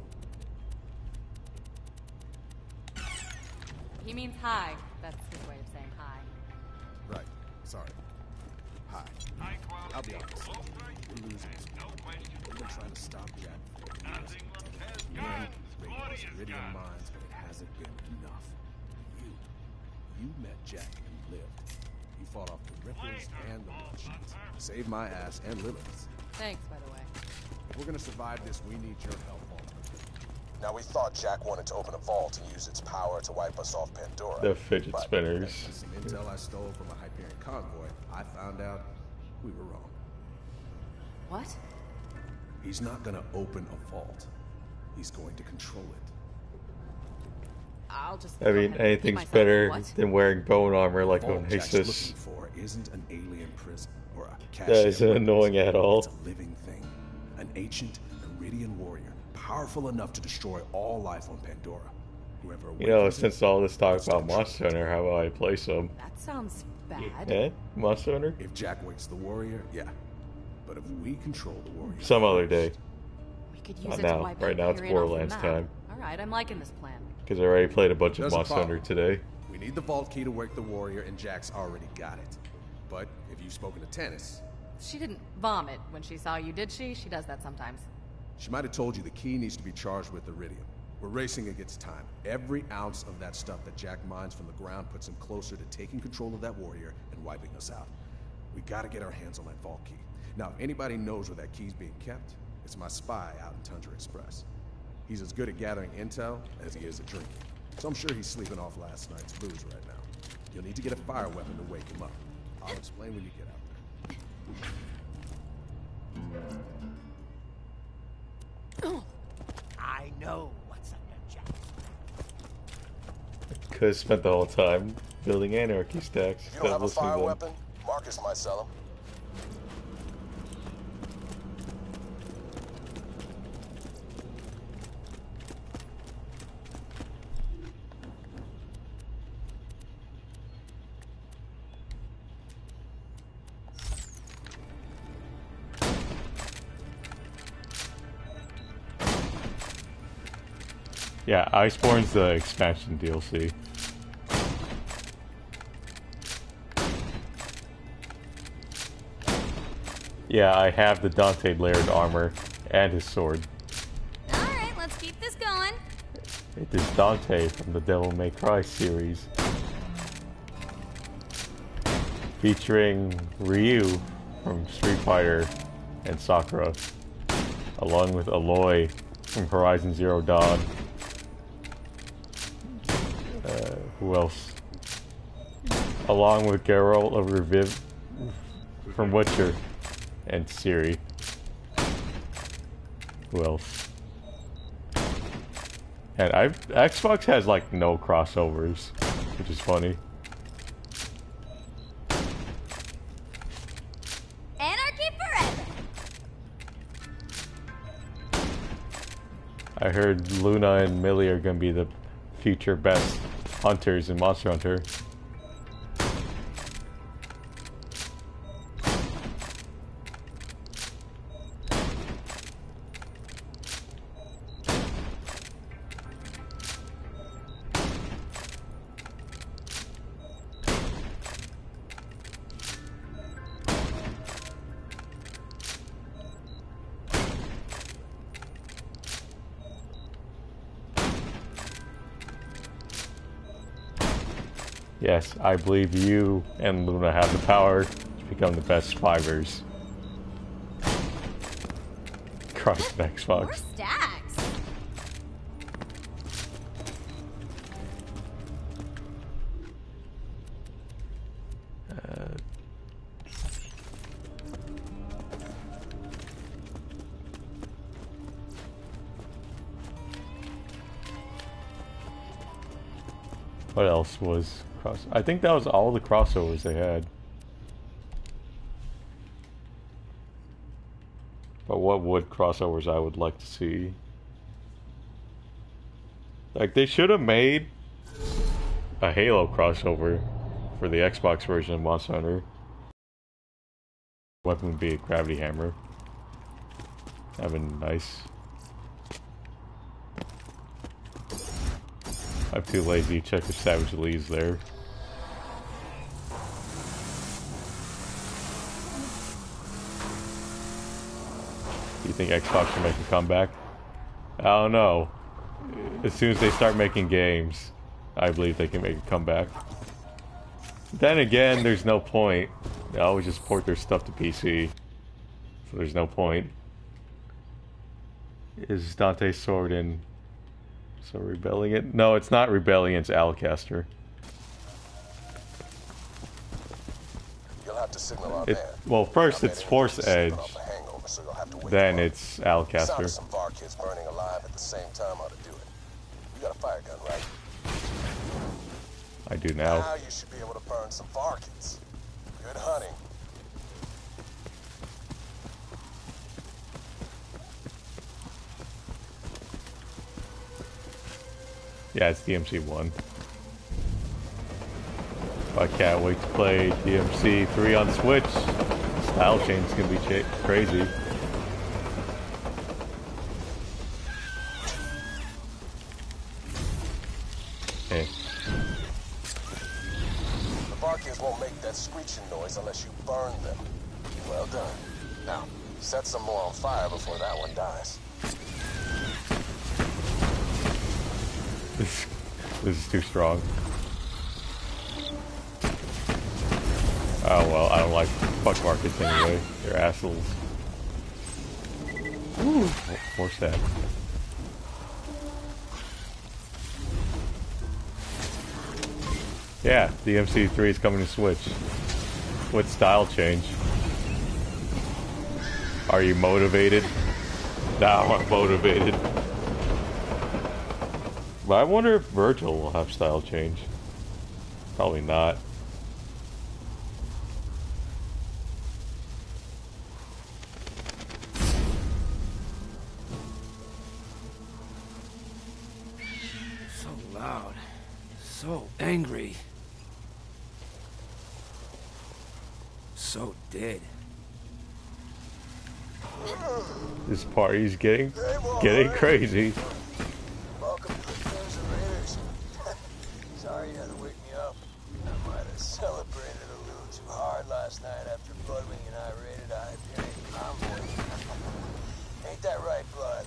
He means hi. That's his way of saying hi. Right. Sorry. Hi. I'll be honest. We're losing this war. We've been trying to stop Jack for years. We raided those iridium mines, but it hasn't been enough. You met Jack and lived. You fought off the Rippers and the Bloodshoots. Saved my ass and Lilith's. Thanks, by the way. If we're gonna survive this, we need your help, Walter. Now, we thought Jack wanted to open a vault and use its power to wipe us off Pandora. The fidget but spinners. With some intel I stole from a Hyperion convoy, I found out we were wrong. What? He's not gonna open a vault. He's going to control it. I'll just. I mean, anything's better than wearing bone armor like All on Jack's Hexus. looking for isn't an alien prison or a cache That isn't of weapons. annoying at all. It's a living thing, an ancient Iridian warrior, powerful enough to destroy all life on Pandora. Whoever You know, awakens it, since all this talk must about control Monster Hunter, how about I play some? That sounds bad. Eh? Monster Hunter? If Jack wakes the warrior, yeah. But if we control the warrior, Some other day. We could use Not it now. to wipe Right now it's Hyperion off the Borderlands map. time. All right, I'm liking this plan. Because I already played a bunch of There's a Monster problem. Hunter today. we need the vault key to wake the warrior, and Jack's already got it. But if you've spoken to Tannis, She didn't vomit when she saw you, did she? She does that sometimes. she might have told you the key needs to be charged with iridium. We're racing against time. Every ounce of that stuff that Jack mines from the ground puts him closer to taking control of that warrior and wiping us out. We gotta get our hands on that vault key. Now, if anybody knows where that key's being kept, it's my spy out in Tundra Express. He's as good at gathering intel as he is at drinking. So I'm sure he's sleeping off last night's booze right now. You'll need to get a fire weapon to wake him up. I'll explain when you get out there. I know what's under Jack. Could have spent the whole time building anarchy stacks. If you don't have a listening to fire them. weapon, Marcus might sell them. Yeah, Iceborne's the expansion DLC. Yeah, I have the Dante layered armor and his sword. Alright, let's keep this going. It is Dante from the Devil May Cry series. Featuring Ryu from Street Fighter and Sakura, along with Aloy from Horizon Zero Dawn. Who else? Along with Geralt of Reviv from Witcher and Ciri. Who else? And Xbox has like no crossovers, which is funny. Anarchy forever. I heard Luna and Millie are gonna be the future best hunters in Monster Hunter. Yes, I believe you and Luna have the power to become the best survivors. Christ, More Xbox. stacks. What else was cross? I think that was all the crossovers they had. But what would crossovers I would like to see? Like, they should have made a Halo crossover for the Xbox version of Monster Hunter. Weapon would be a gravity hammer. That'd been nice. I'm too lazy to check if Savage Lee's there. Do you think Xbox will make a comeback? I don't know. As soon as they start making games, I believe they can make a comeback. Then again, there's no point. They always just port their stuff to PC. So there's no point. Is Dante's sword in... So Rebellion? No, it's not Rebellion, it's Alcaster. You'll have to signal out there. Well, first it's Force Edge. Then it's Alcaster. Sounded some VAR kids burning alive at the same time ought to do it. You got a fire gun, right? I do now. Now you should be able to burn some VAR kids. Good hunting. Yeah, it's DMC1. I can't wait to play DMC 3 on Switch. Style change is gonna be crazy. Hey. The Barkies won't make that screeching noise unless you burn them. Well done. Now, set some more on fire before that one dies. This is too strong. Oh well, I don't like fuck markets anyway. They're assholes. Ooh, more stab. Yeah, the MC3 is coming to Switch. What style change? Are you motivated? Now I'm motivated. But I wonder if Virgil will have style change. Probably not. So loud. So angry. So dead. This party's getting crazy. Welcome to the Crimson Raiders. Sorry you had to wake me up. I might have celebrated a little too hard last night after Bloodwing and I raided a Hyperion convoy. Ain't that right, Blood?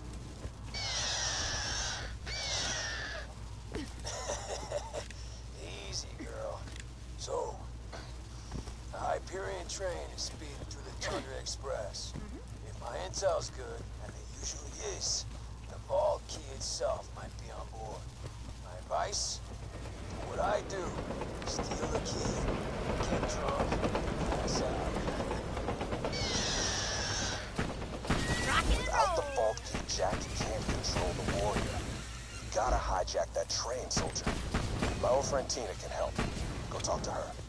Easy, girl. So, the Hyperion train is speeding through the Tundra Express. If my intel's good, and it usually is, the Vault Key itself might be on board. My advice? Do what I do. Steal the key, get drunk, pass out. Without the Vault Key, Jack can't control the warrior. You gotta hijack that train, soldier. My old friend Tina can help. Go talk to her.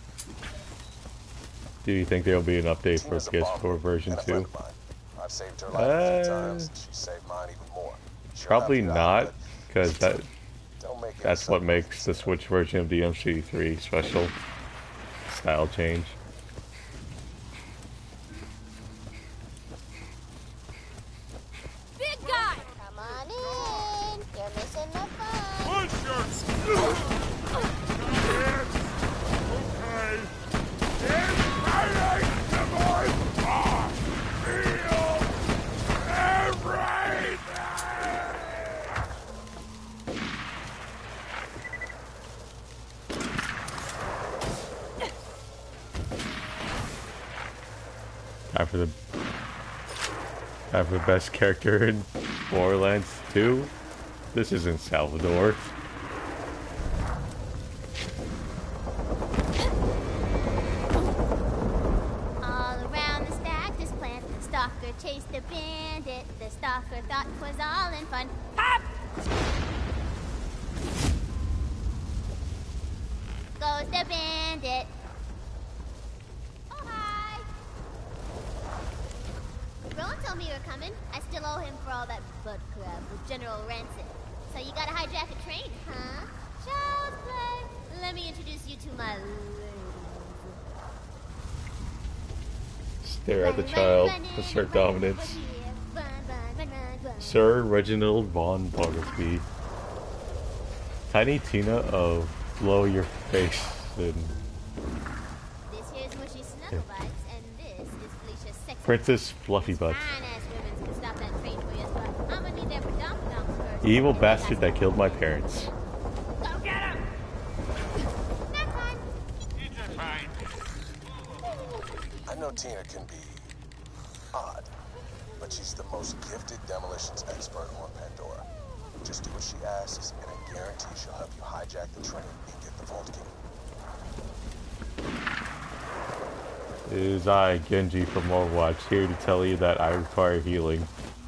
Do you think there'll be an update for PS4 version 2? I've saved her life a few times, and she saved mine even more. Probably not, because that's what makes the Switch version of the MC3 special. Style change. Big guy! Come on in. You're missing the fun. After the best character in Borderlands 2. This isn't Salvador. All around the stack, this plant, the stalker chased the bandit. The stalker thought 'twas all in fun. Pop! send it. Oh, hi. Rowan told me you were coming. I still owe him for all that butt crap with General Rancid. So you gotta hijack a train, huh? Child's play. Let me introduce you to my lady. Stare at the child. Assert dominance. Sir Reginald Von Bogglesby. Tiny Tina of Blow Your Face. And This here's Mushy Snugglebites, and this is Felicia's sex. Princess Fluffy Butts. Fine-ass women can stop that train for you, but I'm gonna need that predominant first. The evil bastard that killed my parents. Go get him! Not fine. It's fine. I know Tina can be odd, but she's the most gifted demolitions expert on Pandora. Just do what she asks, and I guarantee she'll help you hijack the train and get the vault key. It is I, Genji from Overwatch, here to tell you that I require healing.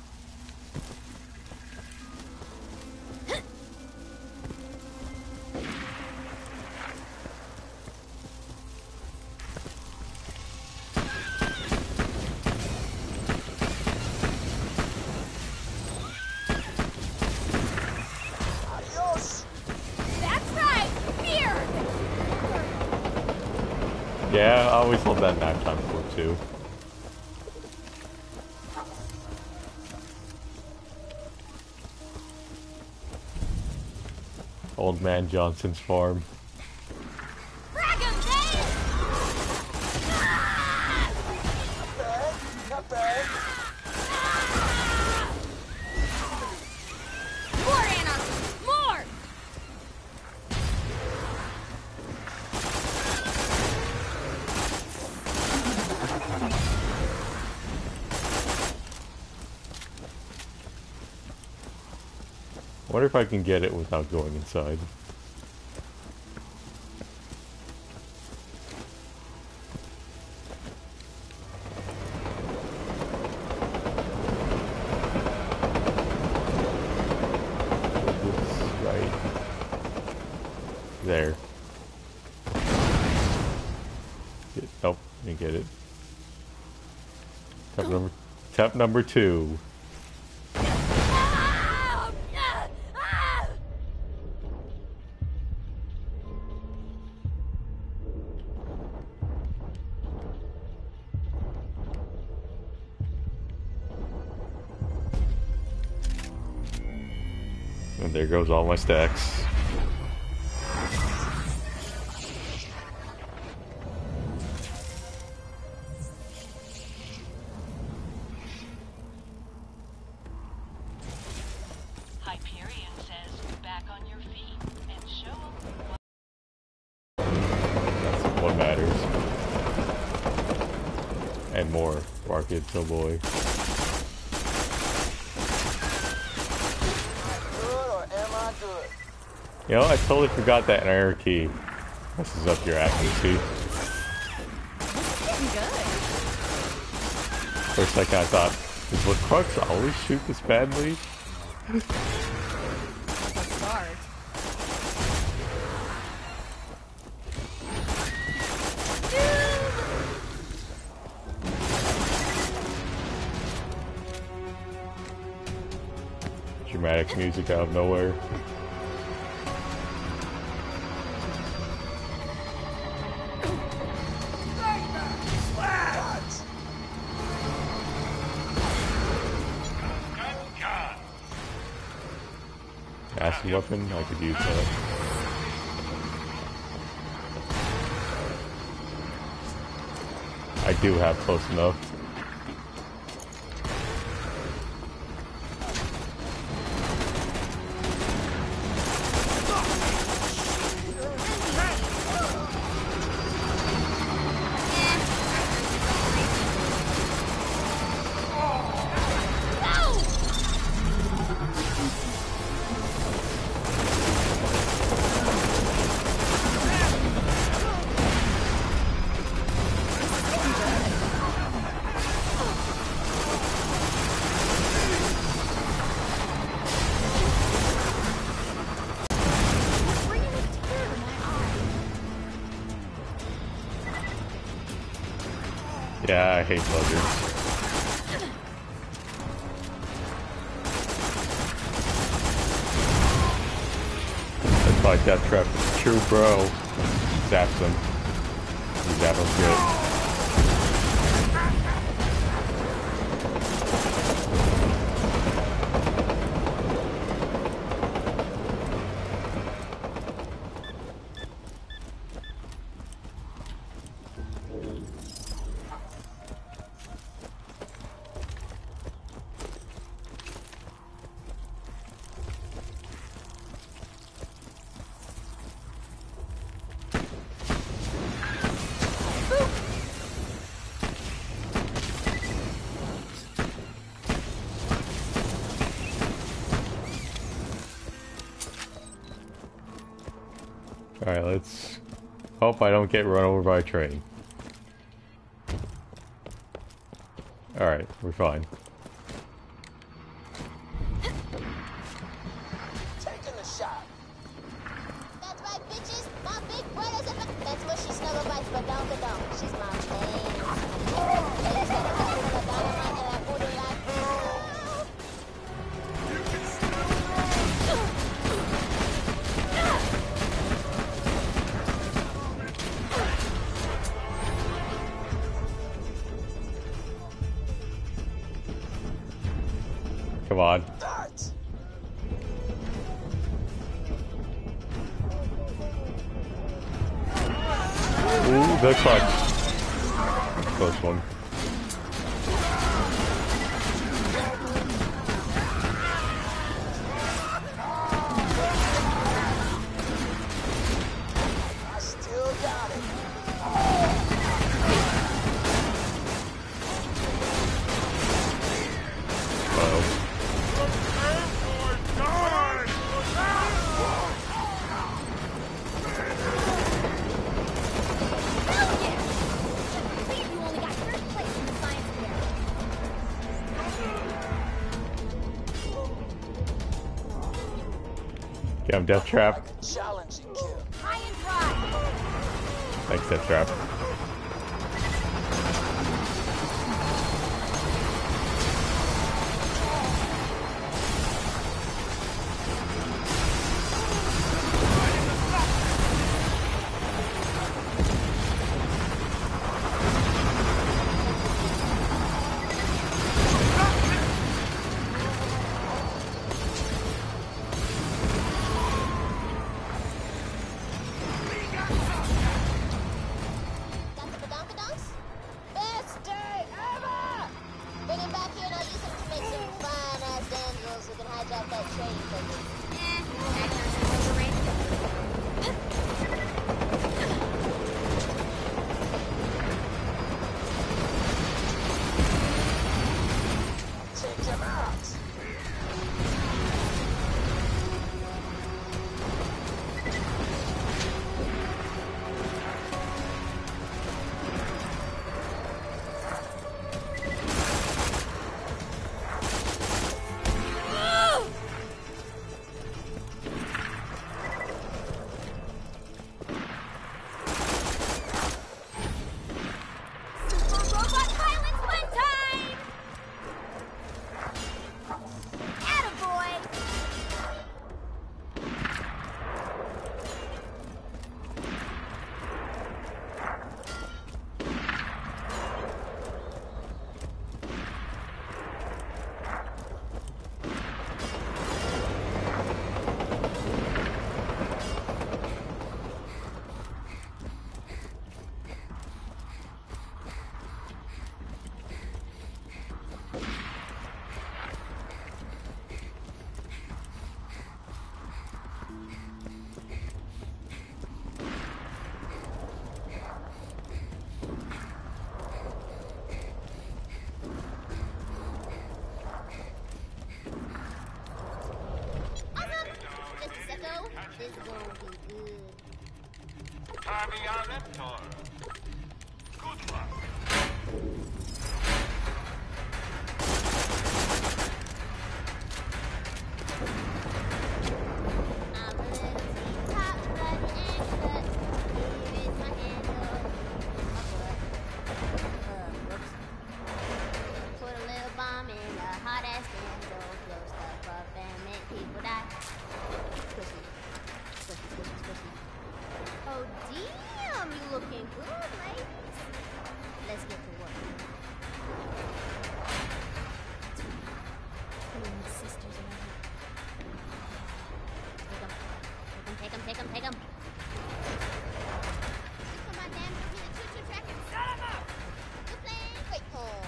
Yeah, I always love that nighttime fort too. Old Man Johnson's farm. Not bad. More, Anna! More! I wonder if I can get it without going inside. Right there. Nope, didn't get it. Tap number 2. And there goes all my stacks. Hyperion says, back on your feet and show them. That's what matters. And more. Bark it, so boy. You know, I totally forgot that an error key messes up your accuracy. Getting good. First, like I thought, would Crux always shoot this badly? Let's start. Dramatic music out of nowhere. Acid weapon, I could use that. I do have close enough. Yeah, I hate buzzards. That's why Death Trap is true, bro. Zaps them. You zap them good. Alright, let's hope I don't get run over by a train. Alright, we're fine. Taking the shot. That's right, bitches. My big brother's a... That's what she snuggle bites for Donka Donk. She's my main. They used to hustle for the dynamite and that booty like... Come on. Ooh, the clutch. Close one. I still got it. Uh-oh. Get him, Death Trap. Challenging kill. High and dry. Thanks, Death Trap. Got the badonkadonks? Best day ever! Bring him back here and I'll use him to make some fine-ass damsels who can hijack that train for you. Take him out. Super Robot Violence one time! Attaboy! Just a second. This is gonna be good. Tavianetor. Good luck. I'm a little top blood and cut. Here is my handle. doing good, ladies. Let's get to work. My sisters are here. Take them. Take them. Come on, damn, give me the choo-choo tracker. Shut him up! Good plan. Great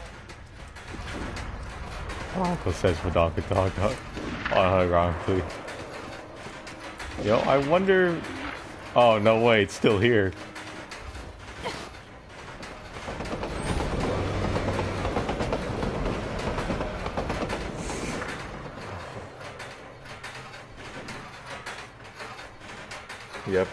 pull. Uncle says for dog ironically. Yo, I wonder. Oh no way, it's still here. Yep.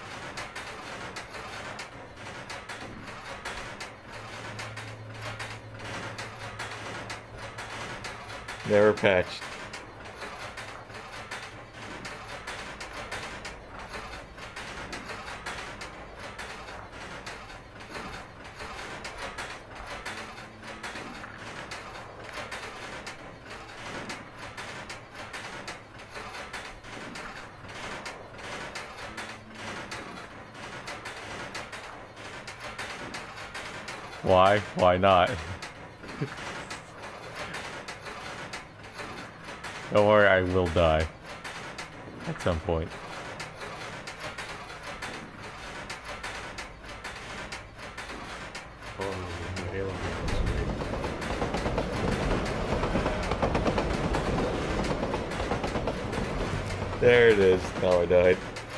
Never patched. Why? Why not? Don't worry, I will die. At some point. There it is. Now I died.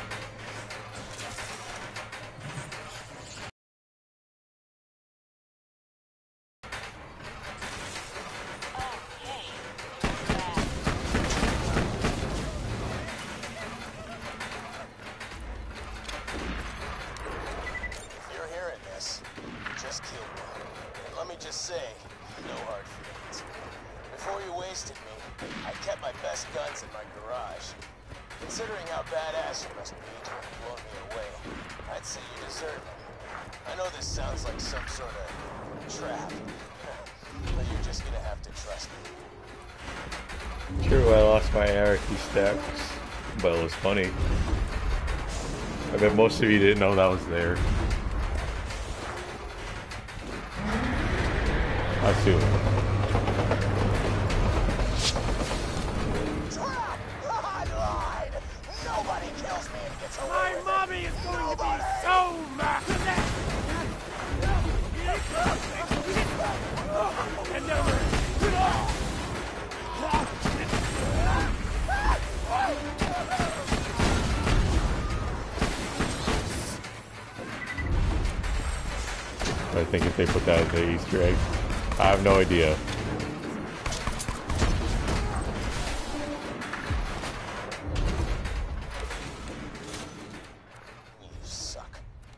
But it was funny. I bet most of you didn't know that was there. I assume. I lied! Nobody kills me and gets away with it. My mommy is going to be so mad! And never... I think if they put that as an Easter egg. I have no idea. You suck.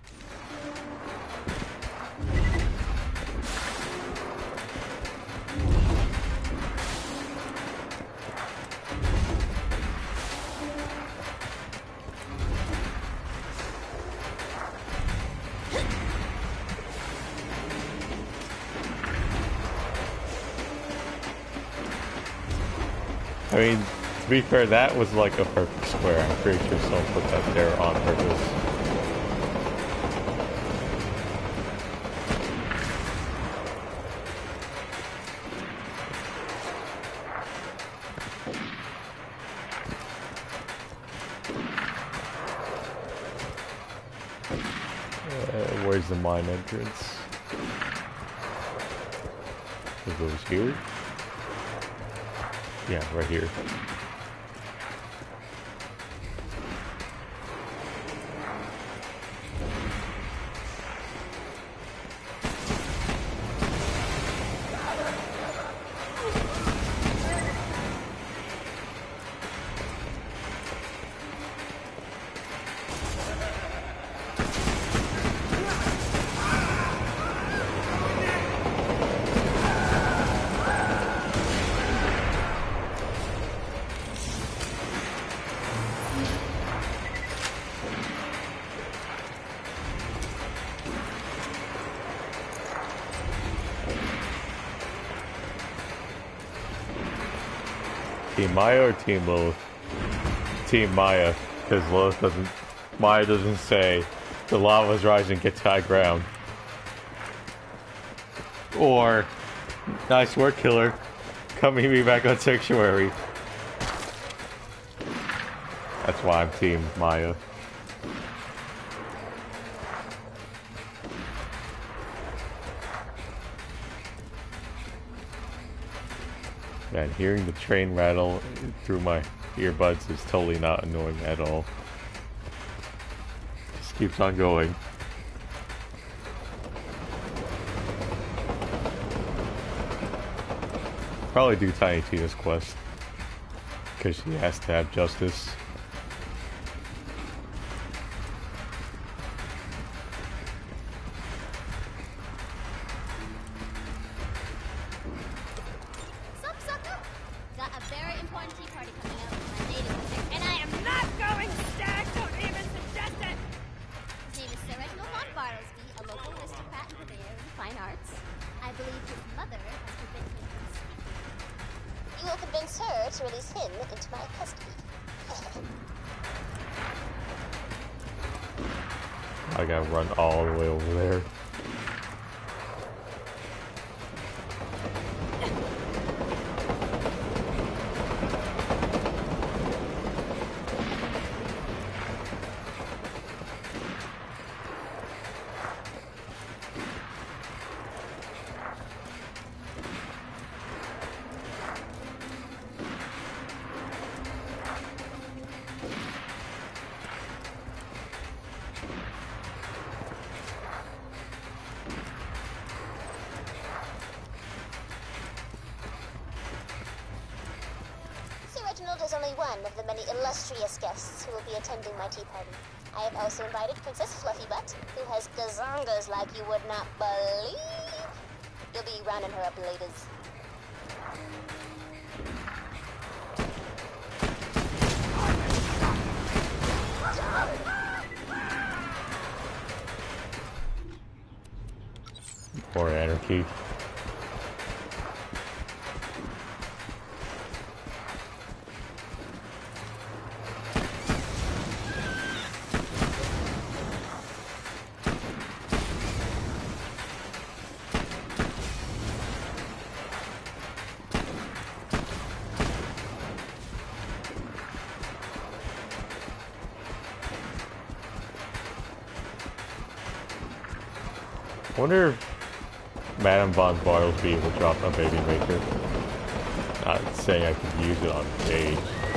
I mean, to be fair, that was like a perfect square. I'm pretty sure someone put that there on purpose. Where's the mine entrance? It goes here? Yeah, right here. Team Maya or Team Lilith? Team Maya, because Lilith doesn't... Maya doesn't say, The lava's rising, get to high ground. Or, nice work, killer. Come meet me back on Sanctuary. That's why I'm Team Maya. Man, hearing the train rattle through my earbuds is totally not annoying at all. Just keeps on going. Probably do Tiny Tina's quest. Because she has to have justice. Sup, sucker? Got a very important tea party coming up with my native chick, and I am Not going, Stag! Don't even suggest it! His name is Sir Reginald von Bartlesby, a local aristocrat and purveyor in fine arts. I believe his mother has forbidden him from speaking. You will convince her to release him into my custody. I gotta run all the way over there. Sir Reginald is only one of the many illustrious guests who will be attending my tea party. I have also invited Princess Fluffybutt, who has gazongas like you would not believe. You'll be rounding her up, ladies. More anarchy. I wonder if Madame Von Bartlesby will drop a baby maker. Not saying I could use it on stage.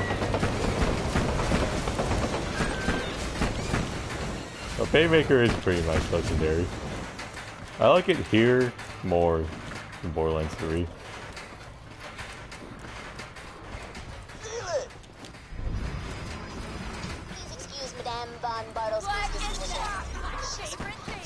A baby maker is pretty much legendary. I like it here more than Borderlands 3. Please excuse Madame Von Bartlesby's disposition. Favorite thing!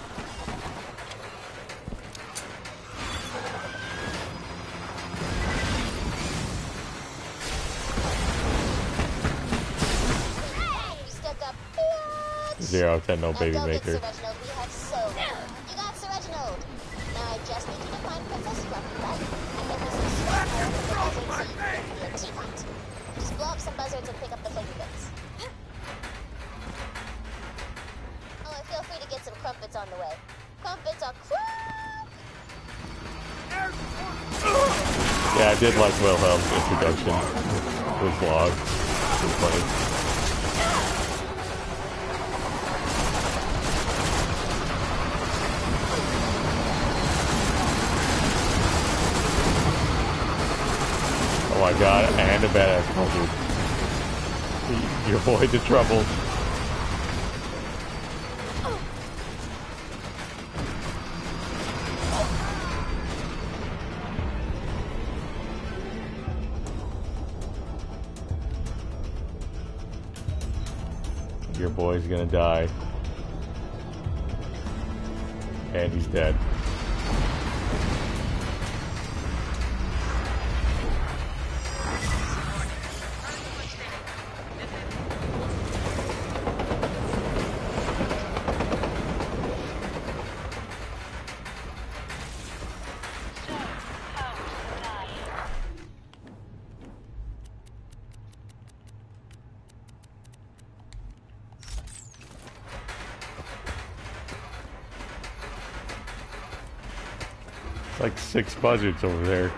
You stuck up, bitch! 0 out of 10, no Now baby go get maker. Sir Reginald. We have so many. You got Sir Reginald. Now I just need you to find Princess Fluffybutt and get her some sweet milk from the buzzard seed in a teapot. Just blow up some buzzards and pick up the flavor bits. Oh, and feel free to get some crumpets on the way. Crumpets are crump! Yeah, I did like Wilhelm's introduction. His vlog. It was funny. Oh my god, and a badass buzzard. You avoid the trouble. Your boy's gonna die. And he's dead. It's like 6 buzzards over there.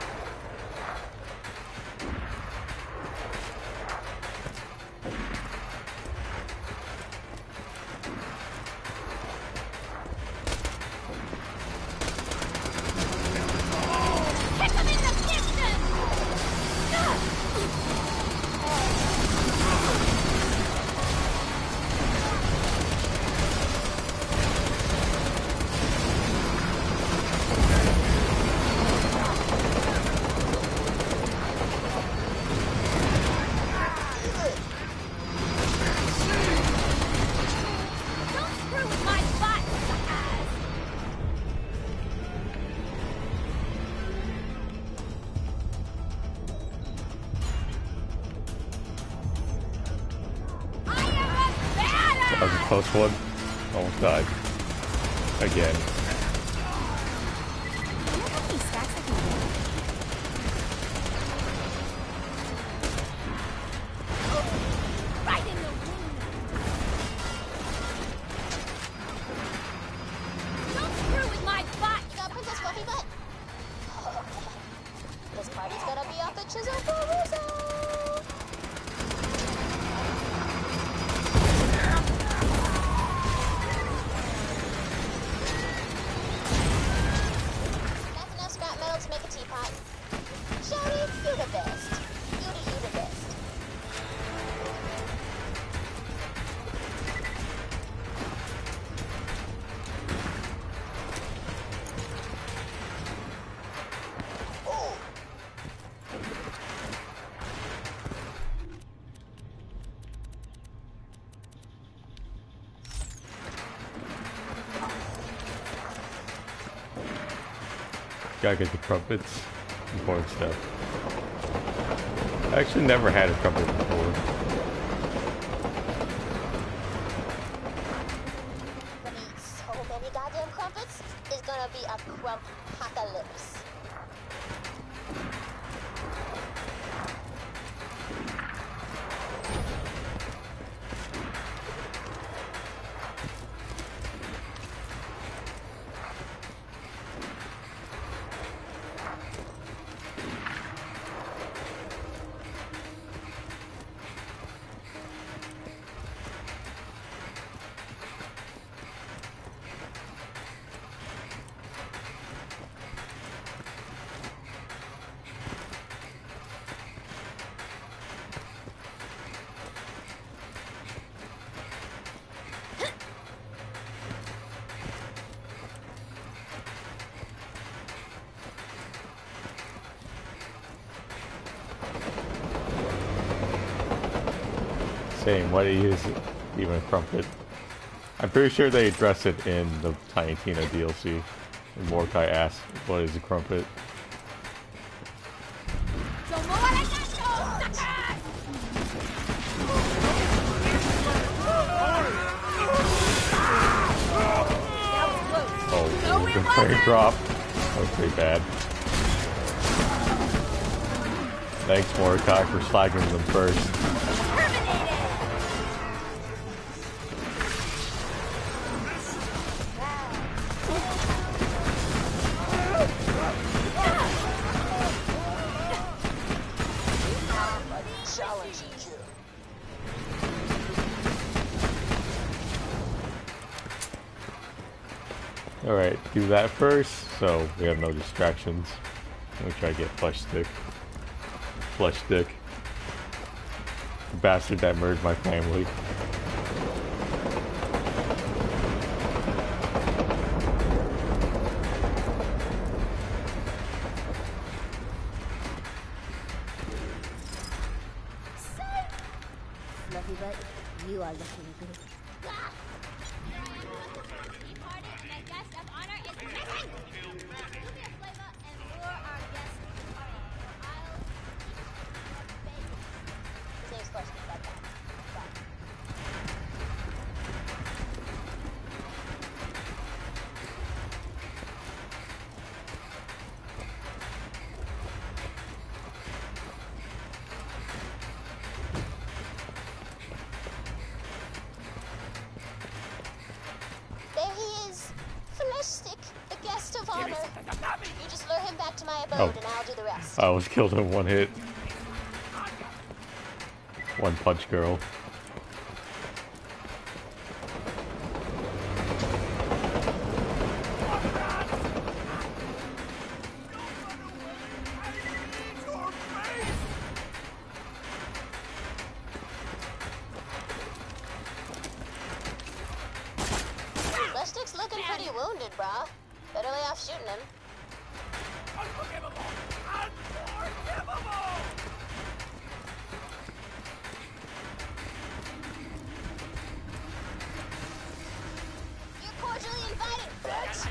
That was a close one. Almost died. Again. Gotta get the crumpets. Important stuff. I actually never had a crumpet before. Gonna eat so many goddamn crumpets, it's gonna be a crump-apocalypse. Same, why do you use even a crumpet? I'm pretty sure they address it in the Tiny Tina DLC. And Mordecai asks, what is a crumpet? Oh, the frame drop. That was pretty bad. Thanks, Mordecai, for slagging them first. Alright, do that first, so we have no distractions. Let me try to get flesh stick. Flesh stick. The bastard that murdered my family. Fluffy butt, you are looking good. my abode and I'll do the rest. I was killed in one hit. One punch girl. Plastic's looking pretty wounded, brah. Better lay off shooting him. Unforgivable! Unforgivable! You're cordially invited, bitch!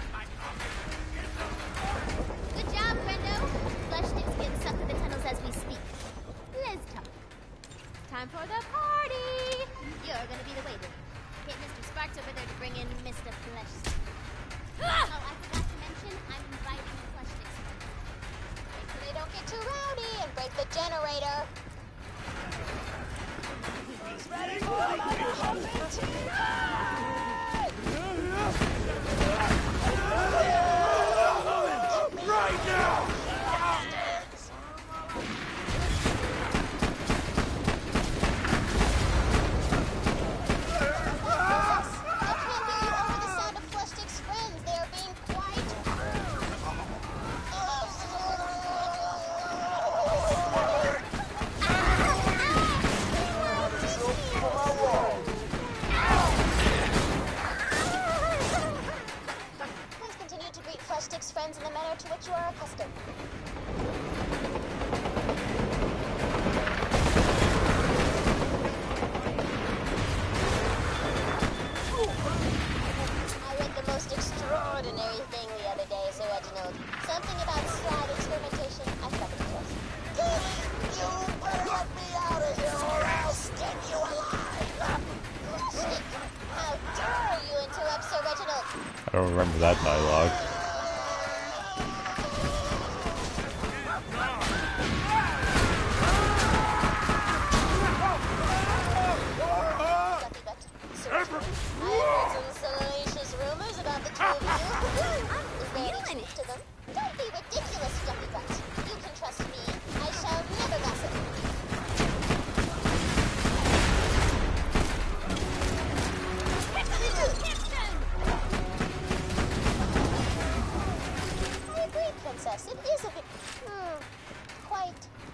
Good job, friendo. Flesh sticks getting sucked in the tunnels as we speak. Let's talk. Time for the party! You're gonna be the waiter. Get Mr. Sparks over there to bring in Mr. Flesh Stick. Oh, I forgot to mention, I'm inviting the Flesh Sticks. Make sure they don't get too rowdy and break the generator. Ready for right now! Friends in the manner to which you are accustomed. I read the most extraordinary thing the other day, Sir Reginald. Something about slag experimentation. I forgot the details. You better let me out of here or I'll skin you alive! How dare you interrupt Sir Reginald? I don't remember that dialogue. Don't be ridiculous, Ducky Butt. You can trust me. I shall never gossip. I agree, Princess. It is a bit... quite...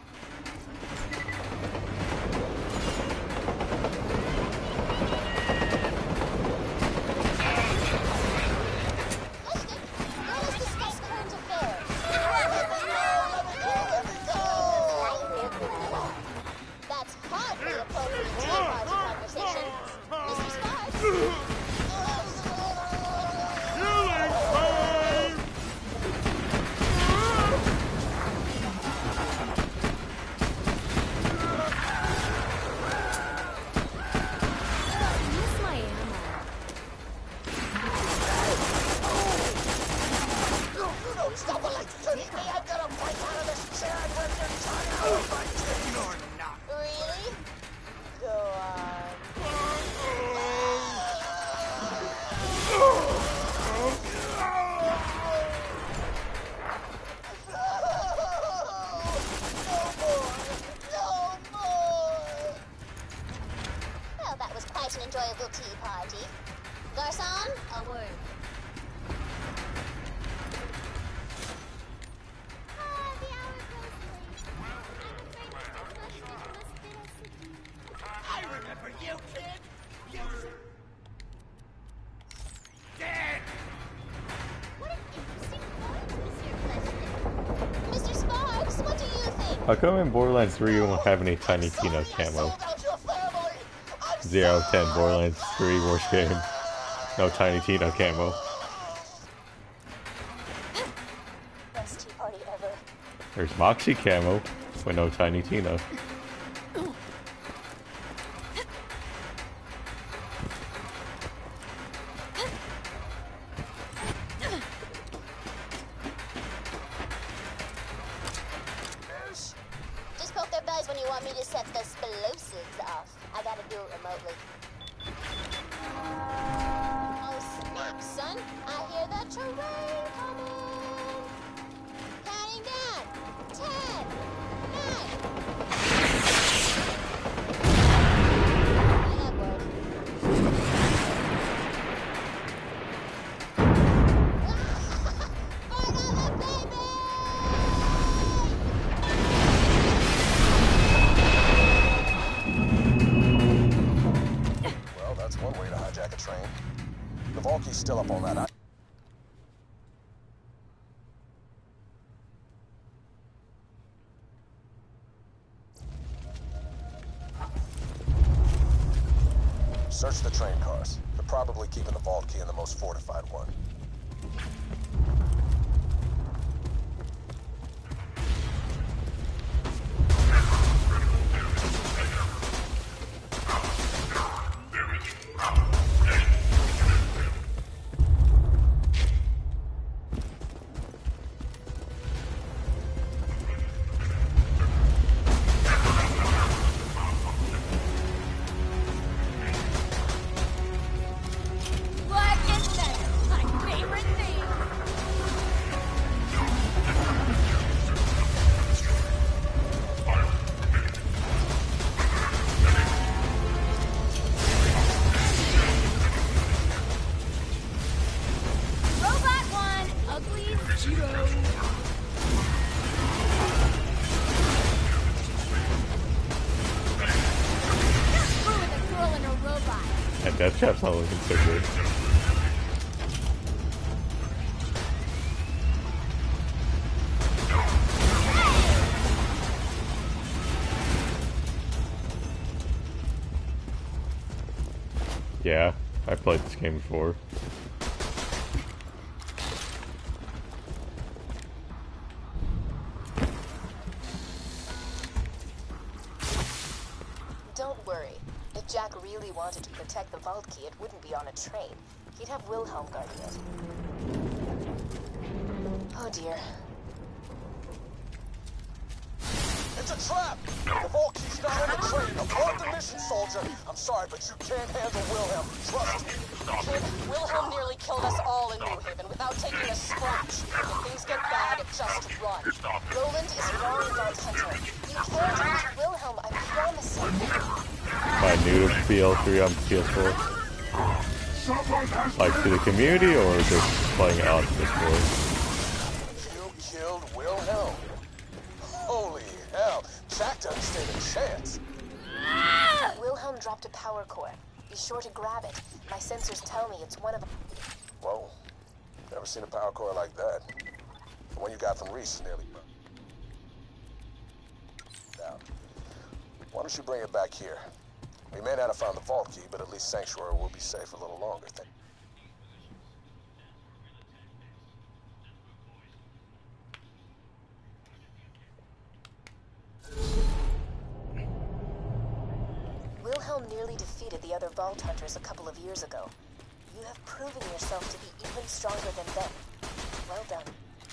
How come in Borderlands 3 you won't have any Tiny Tina camo? 0 out of 10, Borderlands 3 worst game. No Tiny Tina camo. Best tea party ever. There's Moxie camo, but no Tiny Tina. Counting down. The vault key's still up on that. Search the train cars. They're probably keeping the vault key in the most fortified one. Death Trap's not looking so good. Yeah, I played this game before. Don't worry. If Jack really wanted to protect the vault key, it wouldn't be on a train. He'd have Wilhelm guarding it. Oh dear. It's a trap! The vault key's not on the train. Abort the mission, soldier. I'm sorry, but you can't handle Wilhelm. Trust me. Kid, Wilhelm nearly killed us all in New Haven without taking a scratch. If things get bad, just run. Roland is Roland Vault Hunter. You can't hurt Wilhelm, I promise you. Am I new to BL3 on PS4? Like to the community or just playing it on PS4? You killed Wilhelm? Holy hell, Jack doesn't stand a chance. Wilhelm dropped a power core. Be sure to grab it. My sensors tell me it's one of... Whoa, never seen a power core like that. The one you got from Reese is nearly... Now, why don't you bring it back here? We may not have found the vault key, but at least Sanctuary will be safe a little longer. Wilhelm nearly defeated the other Vault Hunters a couple of years ago. You have proven yourself to be even stronger than them. Well done.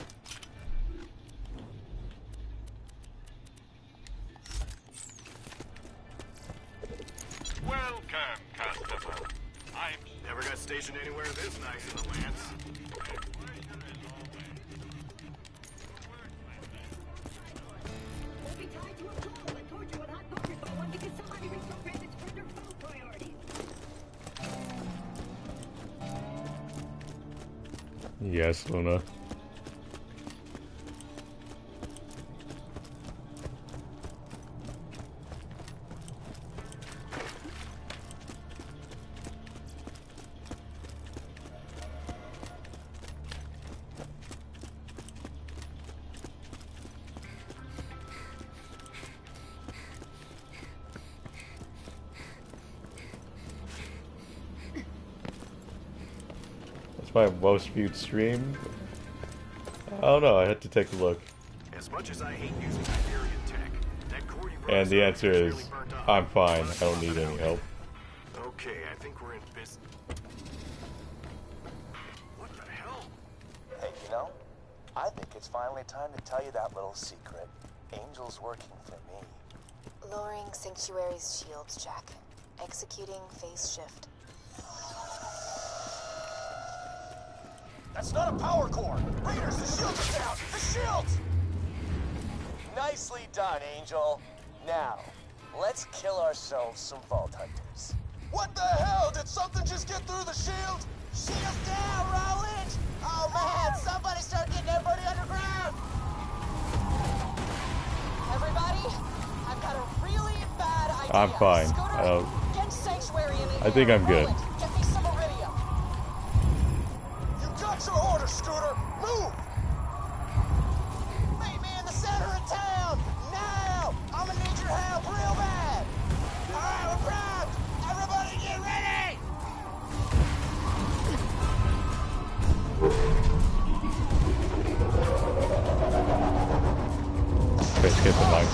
Welcome, customer. I'm never got stationed anywhere this nice in the Lance. Yes, Luna. My most viewed stream? I don't know, I had to take a look. As much as I hate using Hyperion tech, that core you brought And the answer is, I'm fine, I don't need any help. Okay, I think we're in business. What the hell? Hey, you know, I think it's finally time to tell you that little secret. Angel's working for me. Lowering Sanctuary's shields, Jack. Executing phase shift. That's not a power core! Raiders, the shields are down! The shields! Nicely done, Angel. Now, let's kill ourselves some Vault Hunters. What the hell? Did something just get through the shield? Shields down, Roland! Oh man, somebody start getting everybody underground! Everybody, I've got a really bad idea. I'm fine. Get Sanctuary in I think I'm good. Roland, get me some iridium.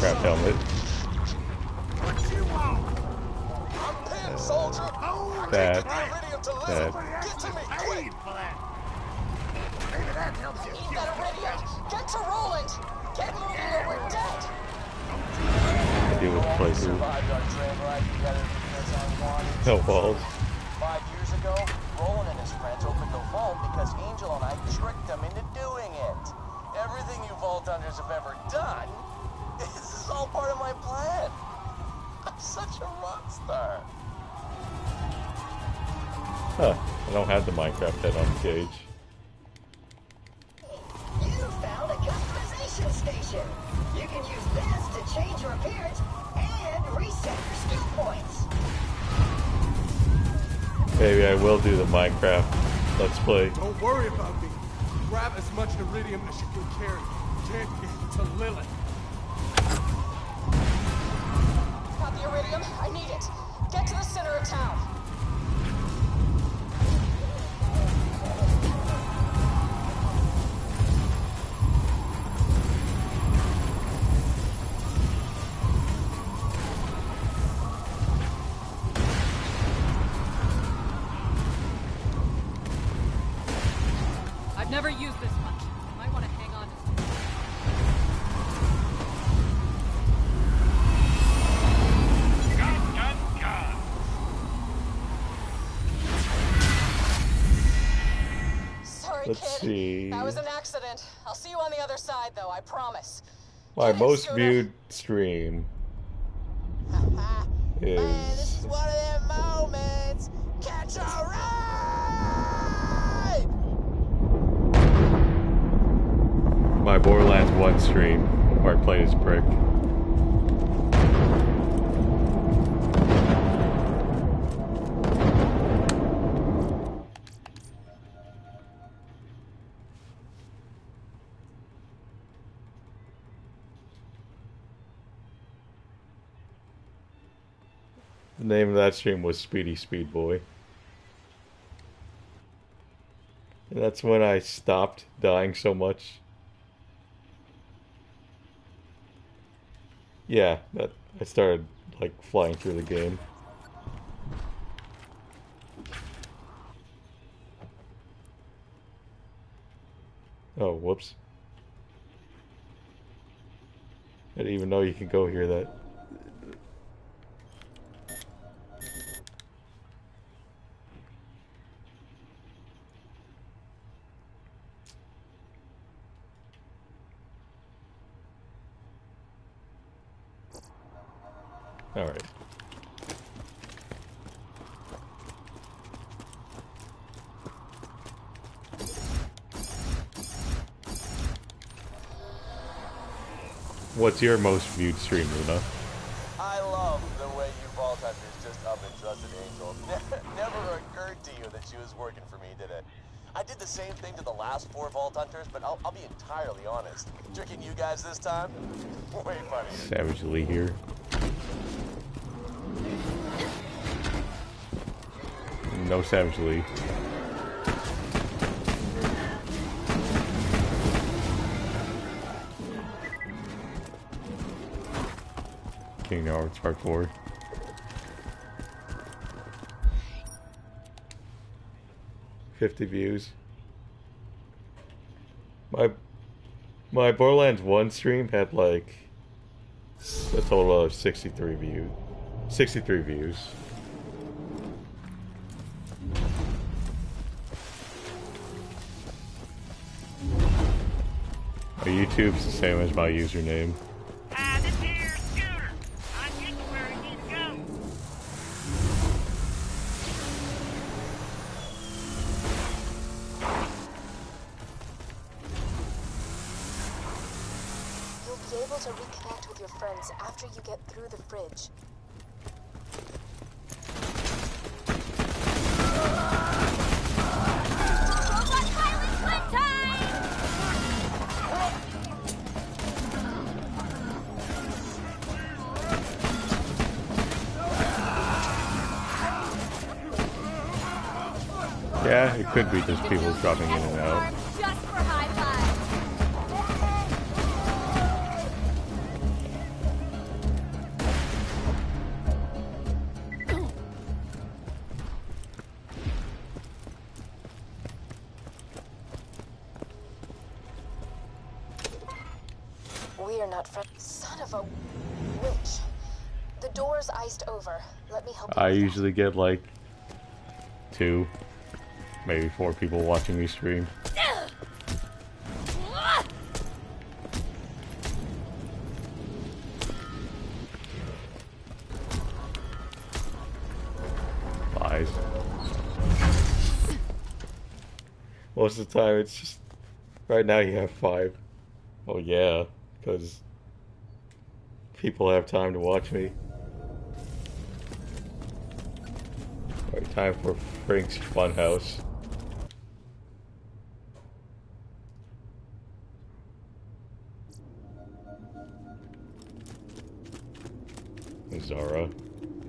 Minecraft helmet. What you want? I'm pinned, soldier. That. Get to me, quick! Maybe that helps you. Need that iridium. Get to Roland. Get moving or we're dead. I do with playthrough. Survived our train ride together because I wanted No balls. 5 years ago, Roland and his friends opened the vault because Angel and I tricked them into doing it. Everything you Vault Hunters have ever done, this is all part of my plan. I'm such a rock star. Huh. I don't have the Minecraft head on the cage. You found a customization station. You can use this to change your appearance and reset your skill points. Maybe I will do the Minecraft Let's Play. Don't worry about me. Grab as much iridium as you can carry. Get it to Lilith. Got the iridium. I need it. Get to the center of town. I've never used this much. Might want to hang on to Sorry, Let's kid. see. That was an accident. I'll see you on the other side, though. I promise. My Get in, most Scooter. viewed stream Man, this is is one of them moments. Catch a ride! my Borderlands 1 stream where I play as Prick. The name of that stream was Speedy Speed Boy. And that's when I stopped dying so much. Yeah, that I started like flying through the game. Oh, whoops. I didn't even know you could go hear that. All right. What's your most viewed stream, Luna? I love the way you Vault Hunters just up and trusted Angel. Never occurred to you that she was working for me, did it? I did the same thing to the last 4 Vault Hunters, but I'll be entirely honest. Tricking you guys this time? Way funny. Savage Lee here. No Savage Lee. Kingdom Hearts Part 4. $50 views. My Borderlands 1 stream had like a total of 63 views. 63 views. My YouTube's the same as my username. This here Scooter. I'm getting where I need to go. You'll be able to reconnect with your friends after you get through the fridge. Robot pilot swim time! Yeah, it could be just people dropping in and out. Just for high five. We are not friends. Son of a witch. The door's iced over. Let me help you. I usually get like 2, maybe 4 people watching me stream. Lies. Most of the time it's just, right now you have 5. Oh yeah, because people have time to watch me. Alright, time for Frank's Funhouse. Zara.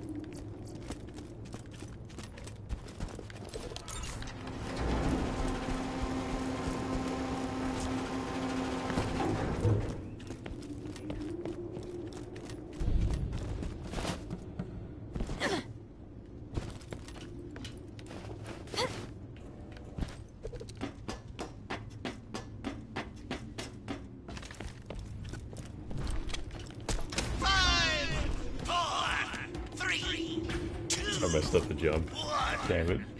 I messed up the jump. Damn it.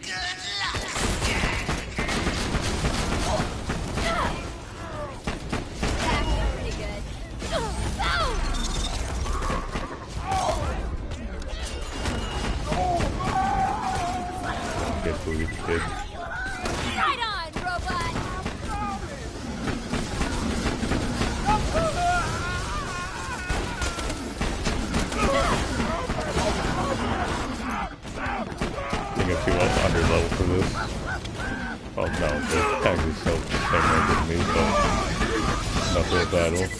Get booed, kid. Right on, robot! I think I'm too under level for this. Oh no, this tag is so same range as me, so not for a battle.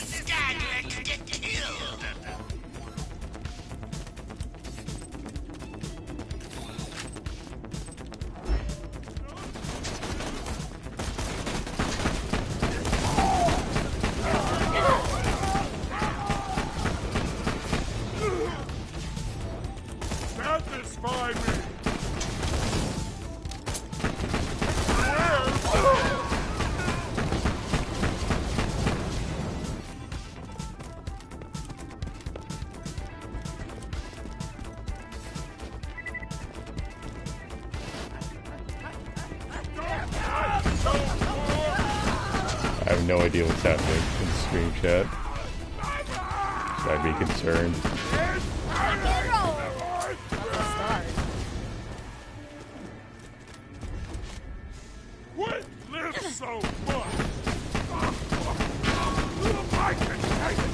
Satisfy me! I have no idea what's happening in the stream chat. Should I be concerned? Quit live so much! I can take it!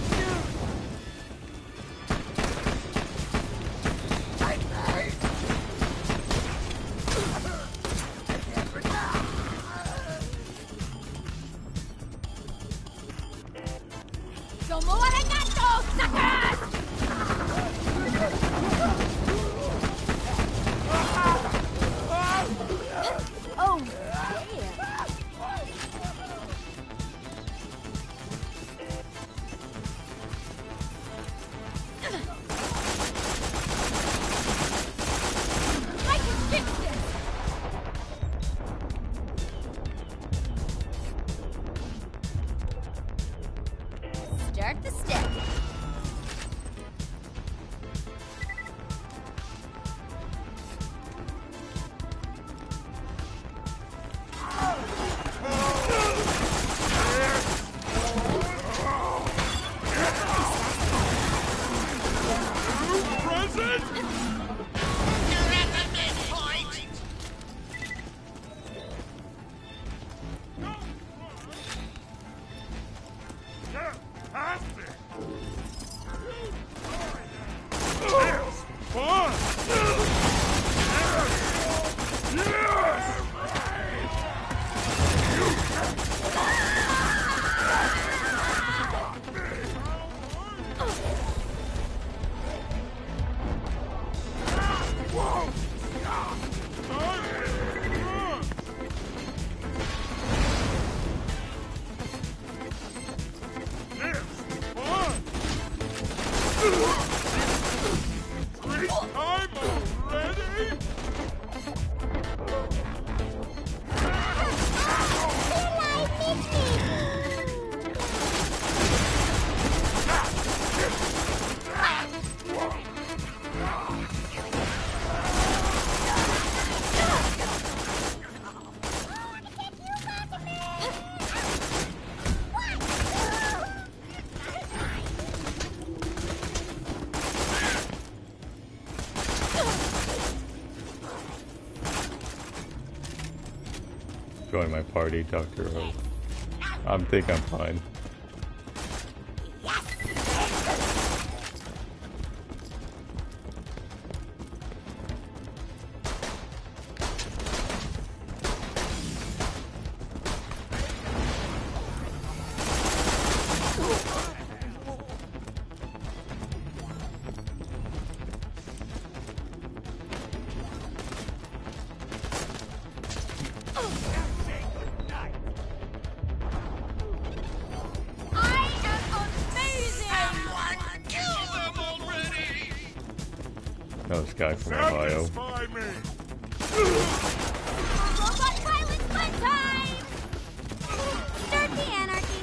¡Como gato, suckers! Oh, I can fix this! Start the step. Fantastic! Join my party, Dr. O. think I'm fine. Oh, this guy from Ohio. Robot violence fun time! Start the anarchy.